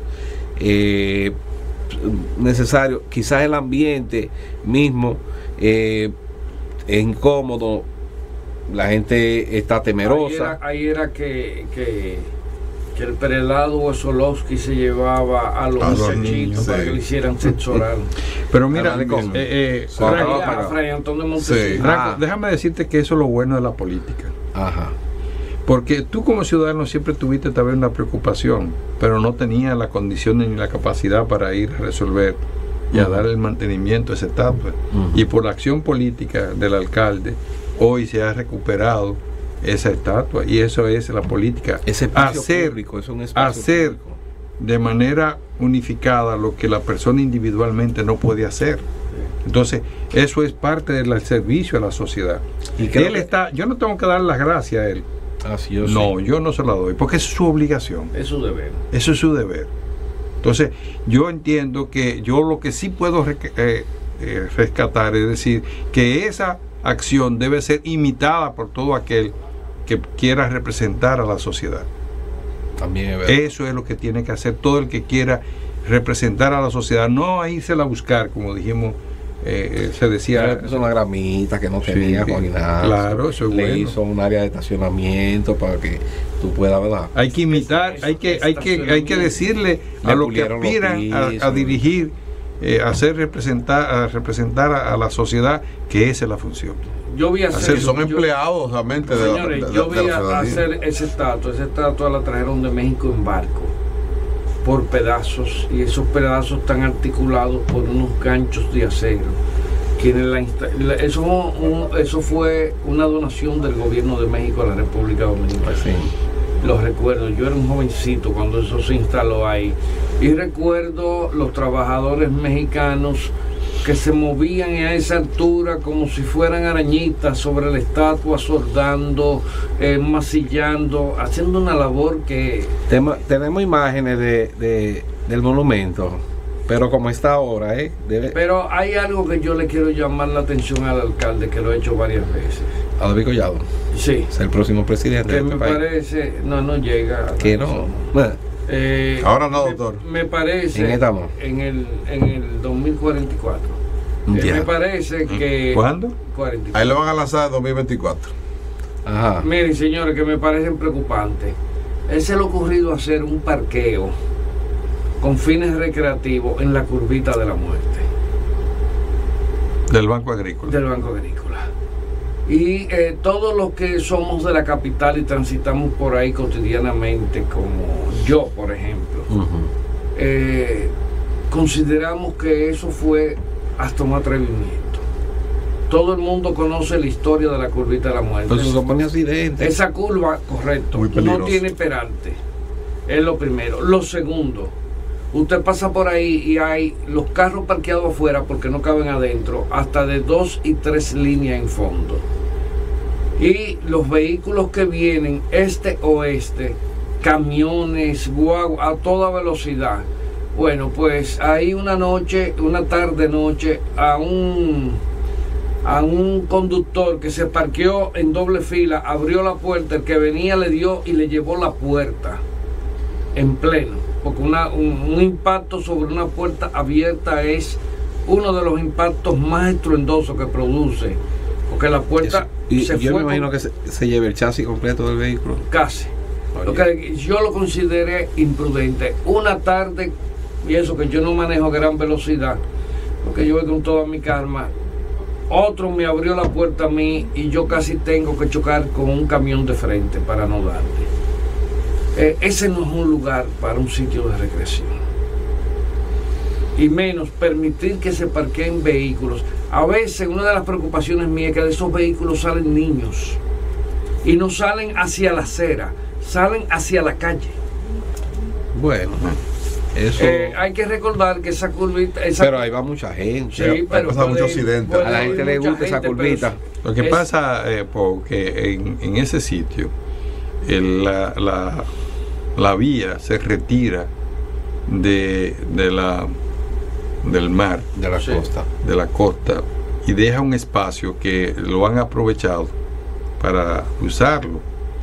A: eh, necesario, quizás el ambiente mismo eh, es incómodo, la gente está
D: Ahí era,
A: temerosa.
D: ahí era que, que, que el prelado Osolowski se llevaba a los
B: A los
D: muchachitos
B: niños,
D: para
B: sí.
D: que le hicieran sexo oral.
C: Pero mira,
A: Ah, malecón.
C: eh, eh,
B: Sí.
C: Franco,
A: Acaba
D: a
A: apagado.
D: Fray Antón de Montesino.
B: Sí.
C: Franco,
A: Ah.
C: déjame decirte que eso es lo bueno de la política.
A: Ajá.
C: Porque tú como ciudadano siempre tuviste tal vez una preocupación, pero no tenías las condiciones ni la capacidad para ir a resolver y a
A: Ujú.
C: dar el mantenimiento a esa estatua.
A: Ujú.
C: Y por la acción política del alcalde, hoy se ha recuperado esa estatua y eso es la política.
A: Ese espacio
C: hacer,
A: público es un espacio
C: hacer
A: público.
C: de manera unificada lo que la persona individualmente no puede hacer. Entonces, eso es parte del servicio a la sociedad.
A: Y creo
C: Él
A: que-
C: está, yo no tengo que dar las gracias a él.
A: Así yo
C: No,
A: sé.
C: yo no se la doy, porque es su obligación,
D: Es su deber.
C: eso es su deber. Entonces, yo entiendo que yo lo que sí puedo rec- eh, eh, rescatar es decir, que esa acción debe ser imitada por todo aquel que quiera representar a la sociedad.
A: También es verdad.
C: Eso es lo que tiene que hacer todo el que quiera representar a la sociedad, no a írsela a buscar, como dijimos, eh, eh, se decía.
A: Es una gramita que no
C: Sí,
A: tenía
C: sí.
A: Juan Ignacio.
C: Claro, eso es
A: Le
C: bueno.
A: hizo un área de estacionamiento para que tú puedas, ¿verdad?
C: Hay que imitar,
D: Eso,
C: hay que, hay que, hay que decirle a
A: Le
C: los que
A: pulieron los
C: aspiran a, a
A: pisos.
C: dirigir, eh, a hacer representar, a representar a, a la sociedad, que esa es la función.
D: Yo vi hacer.
B: Que son
D: yo-
B: empleados realmente de, la-
D: Señores,
B: de- de-
D: yo
B: de
D: vi
B: la
D: a
B: ciudadanía.
D: hacer ese estatua. Esa estatua la trajeron de México en barco por pedazos y esos pedazos están articulados por unos ganchos de acero. Quienes la insta- la- eso, un- eso fue una donación del gobierno de México a la República Dominicana.
A: Sí.
D: Lo recuerdo, yo era un jovencito cuando eso se instaló ahí. Y recuerdo los trabajadores mexicanos que se movían a esa altura como si fueran arañitas sobre la estatua, soldando, eh, masillando, haciendo una labor que...
A: Tema, tenemos imágenes de, de, del monumento, pero como está ahora, ¿eh? Debe...
D: Pero hay algo que yo le quiero llamar la atención al alcalde, que lo he hecho varias veces.
A: A David Collado.
D: Sí.
A: Es el próximo presidente
D: Que
A: de este
D: me
A: país.
D: parece... No, no llega.
A: Que no. Bueno,
D: Eh,
B: Ahora no, doctor.
D: Me, me parece...
A: ¿En qué estamos?
D: En el, en el dos mil cuarenta y cuatro. Eh,
A: Ya.
D: me parece que...
C: ¿Cuándo?
D: cuarenta y cuatro.
B: Ahí lo van a lanzar en dos mil veinticuatro.
A: ajá.
D: Miren, señores, que me parecen preocupantes. Él se le ha ocurrido hacer un parqueo con fines recreativos en la curvita de la muerte
C: Del Banco Agrícola.
D: del Banco Agrícola. Y eh, todos los que somos de la capital y transitamos por ahí cotidianamente, como yo, por ejemplo,
A: Ujú.
D: eh, consideramos que eso fue hasta un atrevimiento. Todo el mundo conoce la historia de la curvita de la muerte.
A: Entonces se supone accidente.
D: Esa curva, correcto,
B: Muy
D: no
B: peligroso.
D: tiene perante. Es lo primero. Lo segundo, usted pasa por ahí y hay los carros parqueados afuera porque no caben adentro, hasta de dos y tres líneas en fondo. Y los vehículos que vienen este-oeste, camiones, guagua, a toda velocidad. Bueno, pues ahí una noche, una tarde-noche, a un... a un conductor que se parqueó en doble fila, abrió la puerta, el que venía le dio y le llevó la puerta en pleno, porque una, un, un impacto sobre una puerta abierta es uno de los impactos más estruendosos que produce, porque la puerta
A: Eso. Y
D: se
A: yo
D: fue
A: me imagino
D: con-
A: que se, se lleve el chasis completo del vehículo.
D: casi. Lo que yo lo consideré imprudente. Una tarde, y eso que yo no manejo a gran velocidad, porque yo voy con toda mi calma. Otro me abrió la puerta a mí y yo casi tengo que chocar con un camión de frente para no darle. Eh, ese no es un lugar para un sitio de recreación. Y menos permitir que se parqueen vehículos. A veces una de las preocupaciones mías es que de esos vehículos salen niños. Y no salen hacia la acera, salen hacia la calle.
A: Bueno, eso.
D: Eh, hay que recordar que esa curvita... Esa
A: pero ahí va mucha gente.
D: Sí,
B: hay
D: pero
B: pasado
D: puede
B: muchos
D: ir-
B: accidentes.
D: puede
A: A la
D: ir
A: gente le
D: mucha
A: gusta esa
D: gente, pero
A: curvita.
D: es-
C: Lo que
D: es-
C: pasa, eh, porque en, en ese sitio el- la, la, la vía se retira de, de la, del mar,
A: De la
D: Sí.
A: costa.
C: de la costa, y deja un espacio que lo han aprovechado para usarlo.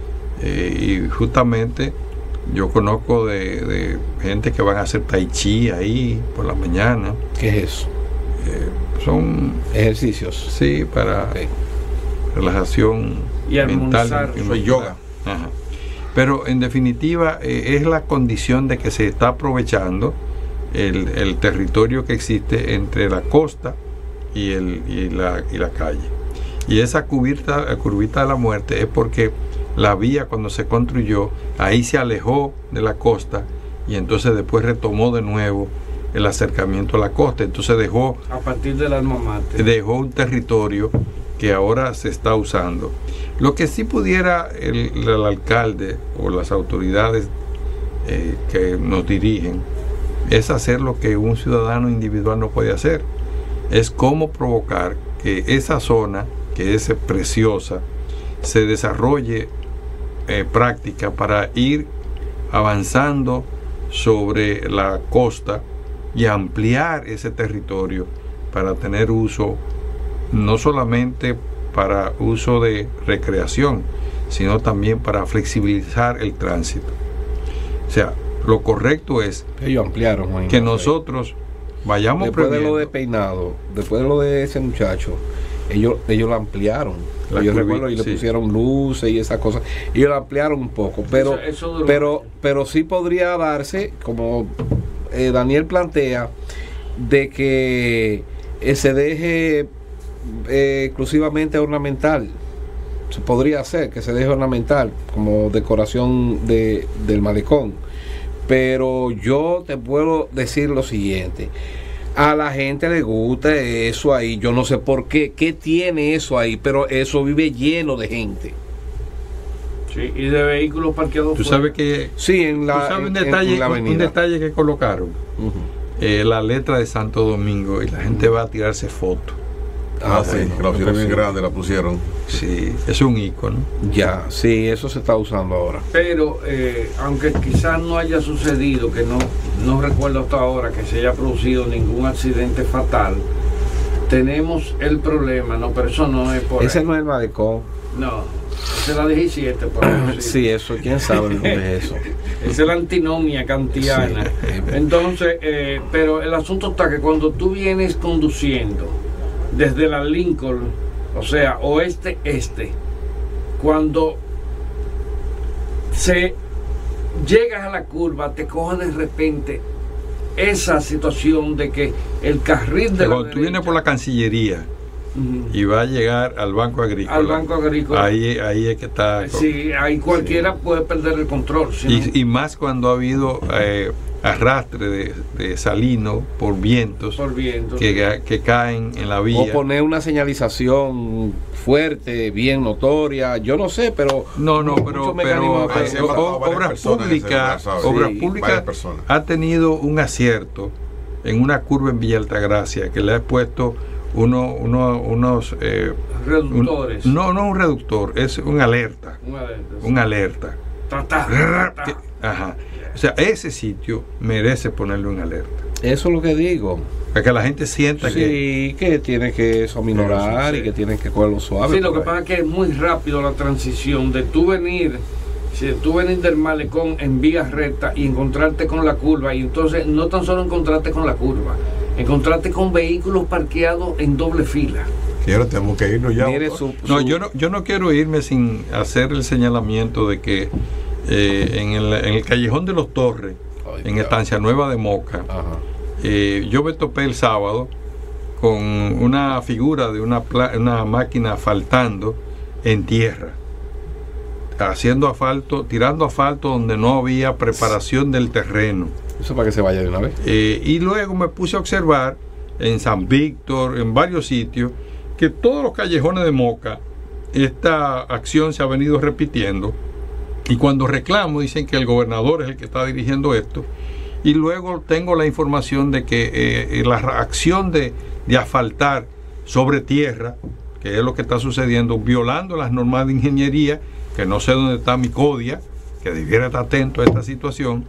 C: Eh, y justamente yo conozco de, de gente que van a hacer tai chi ahí por la mañana.
A: ¿Qué es eso?
C: Eh, son,
A: Ejercicios.
C: sí, para
A: Ok.
C: relajación
D: Y
C: mental
D: armonizar.
C: y
B: Eso es
C: muscular.
B: yoga.
C: Ajá. Pero en definitiva eh, es la condición de que se está aprovechando el, el territorio que existe entre la costa y, el, y, la, y la calle. Y esa curvita, la curvita de la muerte es porque la vía, cuando se construyó, ahí se alejó de la costa y entonces después retomó de nuevo el acercamiento a la costa. Entonces dejó
D: A partir del alma mater.
C: dejó un territorio que ahora se está usando. Lo que sí pudiera el, el alcalde o las autoridades eh, que nos dirigen es hacer lo que un ciudadano individual no puede hacer. Es cómo provocar que esa zona, que es preciosa, se desarrolle eh, práctica para ir avanzando sobre la costa y ampliar ese territorio para tener uso no solamente para uso de recreación, sino también para flexibilizar el tránsito. O sea, lo correcto es
A: Ellos ampliaron, Juan
C: que
A: Ignacio,
C: nosotros vayamos
A: después de lo de
C: previendo.
A: peinado, después de lo de ese muchacho, ellos, ellos lo ampliaron.
C: La
A: Yo
C: curvi-
A: recuerdo y le
C: sí.
A: pusieron luces y esas cosas. Y lo ampliaron un poco, pero,
D: Eso- eso duró
A: pero,
D: mucho.
A: pero sí podría darse, como eh, Daniel plantea, de que eh, se deje eh, exclusivamente ornamental. Se podría hacer que se deje ornamental como decoración de, del malecón. Pero yo te puedo decir lo siguiente: a la gente le gusta eso ahí. Yo no sé por qué, qué tiene eso ahí, pero eso vive lleno de gente.
D: Sí, y de vehículos parqueados
C: Tú
D: fuera.
C: sabes que
A: Sí, en la,
C: tú sabes un
A: en-
C: detalle,
A: en la
C: un
A: avenida.
C: detalle que colocaron,
A: Ujú.
C: eh, la letra de Santo Domingo, y la gente va a tirarse fotos.
B: Ah, sí,
A: bueno,
B: que la pusieron bien
A: sí.
B: grande, la pusieron.
C: Sí, es un ícono.
A: Ya, sí, eso se está usando ahora.
D: Pero eh, aunque quizás no haya sucedido, que no, no recuerdo hasta ahora que se haya producido ningún accidente fatal, tenemos el problema, no, pero eso no es por
A: Ese
D: ahí.
A: no es el malecón.
D: No, esa es la diecisiete, por ahí.
A: Sí, eso, quién sabe dónde es eso.
D: Esa es la antinomia kantiana.
A: Sí.
D: Entonces, eh, pero el asunto está que cuando tú vienes conduciendo desde la Lincoln, o sea, oeste-este, cuando se llegas a la curva, te coge de repente esa situación de que el carril de la
C: Cuando tú vienes por la Cancillería
D: Ujú.
C: y vas a llegar al Banco Agrícola,
D: Al Banco Agrícola.
C: ahí, ahí es que está.
D: Sí, ahí cualquiera puede perder el control. ¿sí, no?
C: Y, y más cuando ha habido eh, arrastre de, de salino por vientos
D: Por viento.
C: que, que caen en la
A: O
C: vía.
A: poner una señalización fuerte, bien notoria, yo no sé, pero
C: No, no,
A: muchos
C: pero,
A: mecanismos
C: pero
A: de
B: Ahí se
C: eh,
B: han matado
C: o-
B: varias
C: Obras
B: personas en ese
C: Públicas,
B: lugar, ¿sabes?
C: Obras
A: Sí,
C: Públicas
B: varias personas.
C: ha tenido un acierto en una curva en Villa Altagracia que le ha puesto uno, uno, unos eh, un-
D: Reductores.
C: no, no un reductor, es un alerta,
D: Una de estas.
C: un alerta.
D: Ta, ta, ta, ta.
C: Que- ajá. O sea, ese sitio merece ponerle un alerta.
A: eso es lo que digo.
C: Para que la gente sienta que.
A: Sí, que tiene que eso minorar
C: Sí.
A: y que tiene que cogerlo suave.
D: Sí, lo que
A: por ahí.
D: pasa es que es muy rápido la transición de tú venir, si de tú venir del malecón en vía recta y encontrarte con la curva, y entonces no tan solo encontrarte con la curva, encontrarte con vehículos parqueados en doble fila.
B: Que ahora tenemos que irnos ya.
A: Mire
B: doctor.
A: su,
C: No,
A: su-
C: yo no, yo no quiero irme sin hacer el señalamiento de que eh, en, el, en el Callejón de los Torres,
A: Ay,
C: en
A: Dios.
C: Estancia Nueva de Moca,
A: Ajá.
C: eh, yo me topé el sábado con una figura de una, pla- una máquina asfaltando en tierra, haciendo asfalto, tirando asfalto donde no había preparación del terreno.
A: Eso para que se vaya de una vez.
C: Eh, y luego me puse a observar en San Víctor, en varios sitios, que todos los callejones de Moca, esta acción se ha venido repitiendo. Y cuando reclamo, dicen que el gobernador es el que está dirigiendo esto. Y luego tengo la información de que eh, la acción de, de asfaltar sobre tierra, que es lo que está sucediendo, violando las normas de ingeniería, que no sé dónde está mi CODIA, que debiera estar atento a esta situación,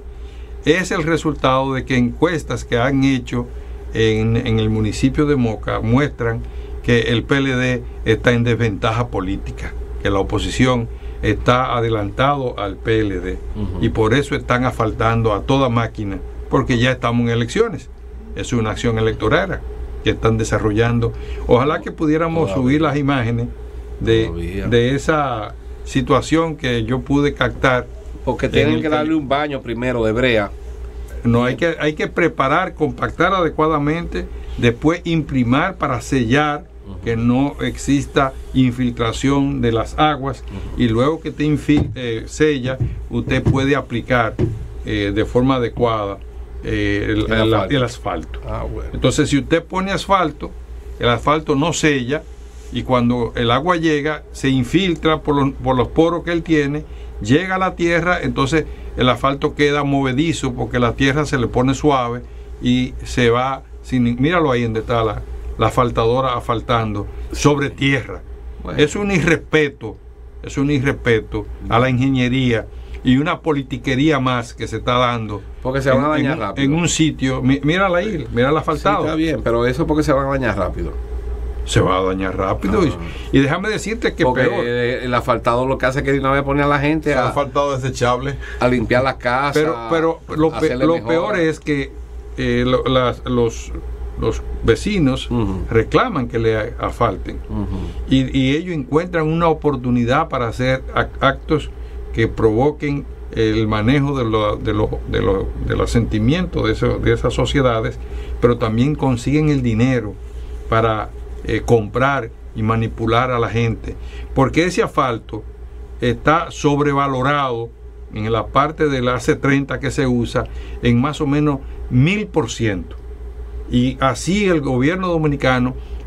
C: es el resultado de que encuestas que han hecho en, en el municipio de Moca muestran que el P L D está en desventaja política, que la oposición está adelantado al P L D
A: Ujú.
C: y por eso están asfaltando a toda máquina, porque ya estamos en elecciones. Es una acción electoral que están desarrollando. Ojalá que pudiéramos
A: Todavía.
C: subir las imágenes de,
A: Todavía.
C: de esa situación que yo pude captar.
A: Porque
C: En
A: tienen
C: el
A: que darle
C: calle-
A: un baño primero de brea.
C: No, hay que, hay que preparar, compactar adecuadamente, después imprimar para sellar que no exista infiltración de las aguas, y luego que te infil- eh, sella, usted puede aplicar eh, de forma adecuada eh, el,
A: El
C: el-
A: asfalto.
C: el asfalto.
A: Ah, bueno.
C: Entonces, si usted pone asfalto, el asfalto no sella, y cuando el agua llega, se infiltra por los, por los poros que él tiene, llega a la tierra, entonces el asfalto queda movedizo porque la tierra se le pone suave y se va sin. Míralo ahí donde está la, la asfaltadora asfaltando sobre tierra.
A: Bueno.
C: Es un irrespeto, es un irrespeto a la ingeniería y una politiquería más que se está dando.
A: Porque se van a
C: en-
A: dañar
C: en,
A: rápido.
C: en un sitio, mí- mírala ahí, mira la
A: Sí,
C: asfaltado.
A: está bien, pero eso porque se van a dañar rápido.
C: Se va a dañar rápido.
A: Ah.
C: Y, y déjame decirte que
A: Porque
C: peor.
A: eh, el asfaltado lo que hace es que de una vez pone a la gente
B: Se
A: a,
B: han faltado desechables.
A: a limpiar las casas.
C: Pero, pero lo, pe-
A: hacerle
C: lo
A: mejora.
C: peor es que eh, lo- las- los, los vecinos
A: Ujú.
C: reclaman que le asfalten.
A: Ujú.
C: Y, y ellos encuentran una oportunidad para hacer ac- actos que provoquen el manejo de, lo- de, lo- de, lo- de los sentimientos de, eso- de esas sociedades, pero también consiguen el dinero para eh, comprar y manipular a la gente, porque ese asfalto está sobrevalorado en la parte de la A C treinta que se usa en más o menos mil por ciento. Y así el gobierno dominicano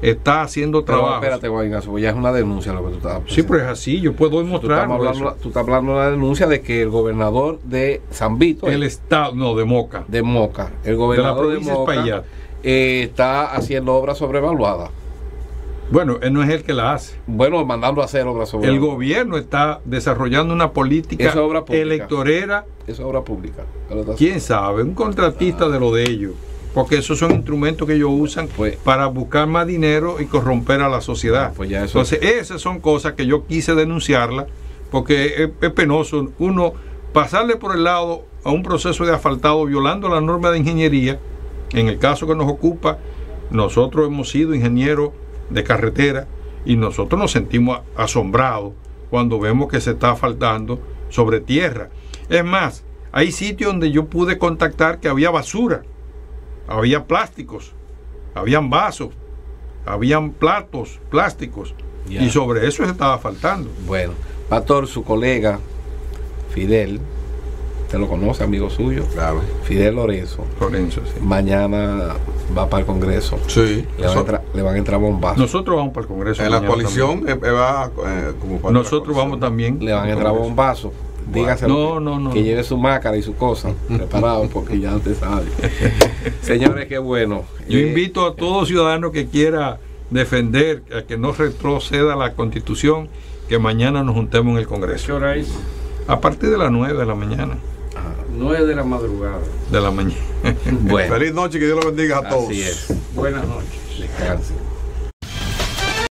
C: está haciendo
A: Pero
C: trabajo.
A: espérate, Juan Ignacio, ya es una denuncia lo que tú estás
C: Sí, pero es así, yo puedo
A: Tú estás,
C: demostrarlo.
A: hablando,
C: eso.
A: tú estás hablando de la denuncia de que el gobernador de San Vito,
C: El estado, no, de Moca,
A: de Moca, el
C: de la
A: gobernador de,
C: provincia de
A: Moca,
C: Espaillat.
A: eh, está haciendo obras sobrevaluadas.
C: Bueno, él no es el que la hace.
A: Bueno, mandando a hacer obras
C: El
A: sobrevaluadas.
C: gobierno está desarrollando una política
A: Esa obra pública.
C: electorera.
A: Eso es obra pública.
C: ¿Quién sabe? Un contratista de lo de ellos. Porque esos son instrumentos que ellos usan
A: Pues-
C: para buscar más dinero y corromper a la sociedad.
A: Pues ya eso-
C: Entonces, esas son cosas que yo quise denunciarlas, porque es, es penoso uno pasarle por el lado a un proceso de asfaltado violando la norma de ingeniería. En el caso que nos ocupa, nosotros hemos sido ingenieros de carretera y nosotros nos sentimos asombrados cuando vemos que se está asfaltando sobre tierra. Es más, hay sitios donde yo pude contactar que había basura, había plásticos, habían vasos, habían platos plásticos,
A: Ya.
C: y sobre eso se estaba asfaltando.
A: Bueno, Pastor, su colega Fidel, usted lo conoce, amigo suyo,
B: Claro.
A: Fidel Lorenzo,
C: Lorenzo, sí.
A: mañana va para el Congreso.
B: Sí.
A: Le van, a entrar, le van a entrar bombazos.
C: Nosotros vamos para el Congreso.
B: En la
C: mañana
B: coalición eh, eh, va eh, como
C: también.
B: parte de la
C: Nosotros
B: coalición.
C: vamos también.
A: Le van a entrar bombazos. Dígase
C: No, no, no.
A: que lleve su máscara y su cosa preparado porque ya usted sabe. Señores, qué bueno.
C: Yo
A: Eh,
C: invito a todo ciudadano que quiera defender, a que no retroceda la Constitución, que mañana nos juntemos en el
D: ¿Qué
C: Congreso.
D: hora es?
C: A partir de las nueve de la mañana.
D: nueve de la madrugada.
C: De la mañana.
A: Bueno,
B: Feliz noche, que Dios lo bendiga a todos.
A: así es.
D: Buenas noches.
A: Descansen.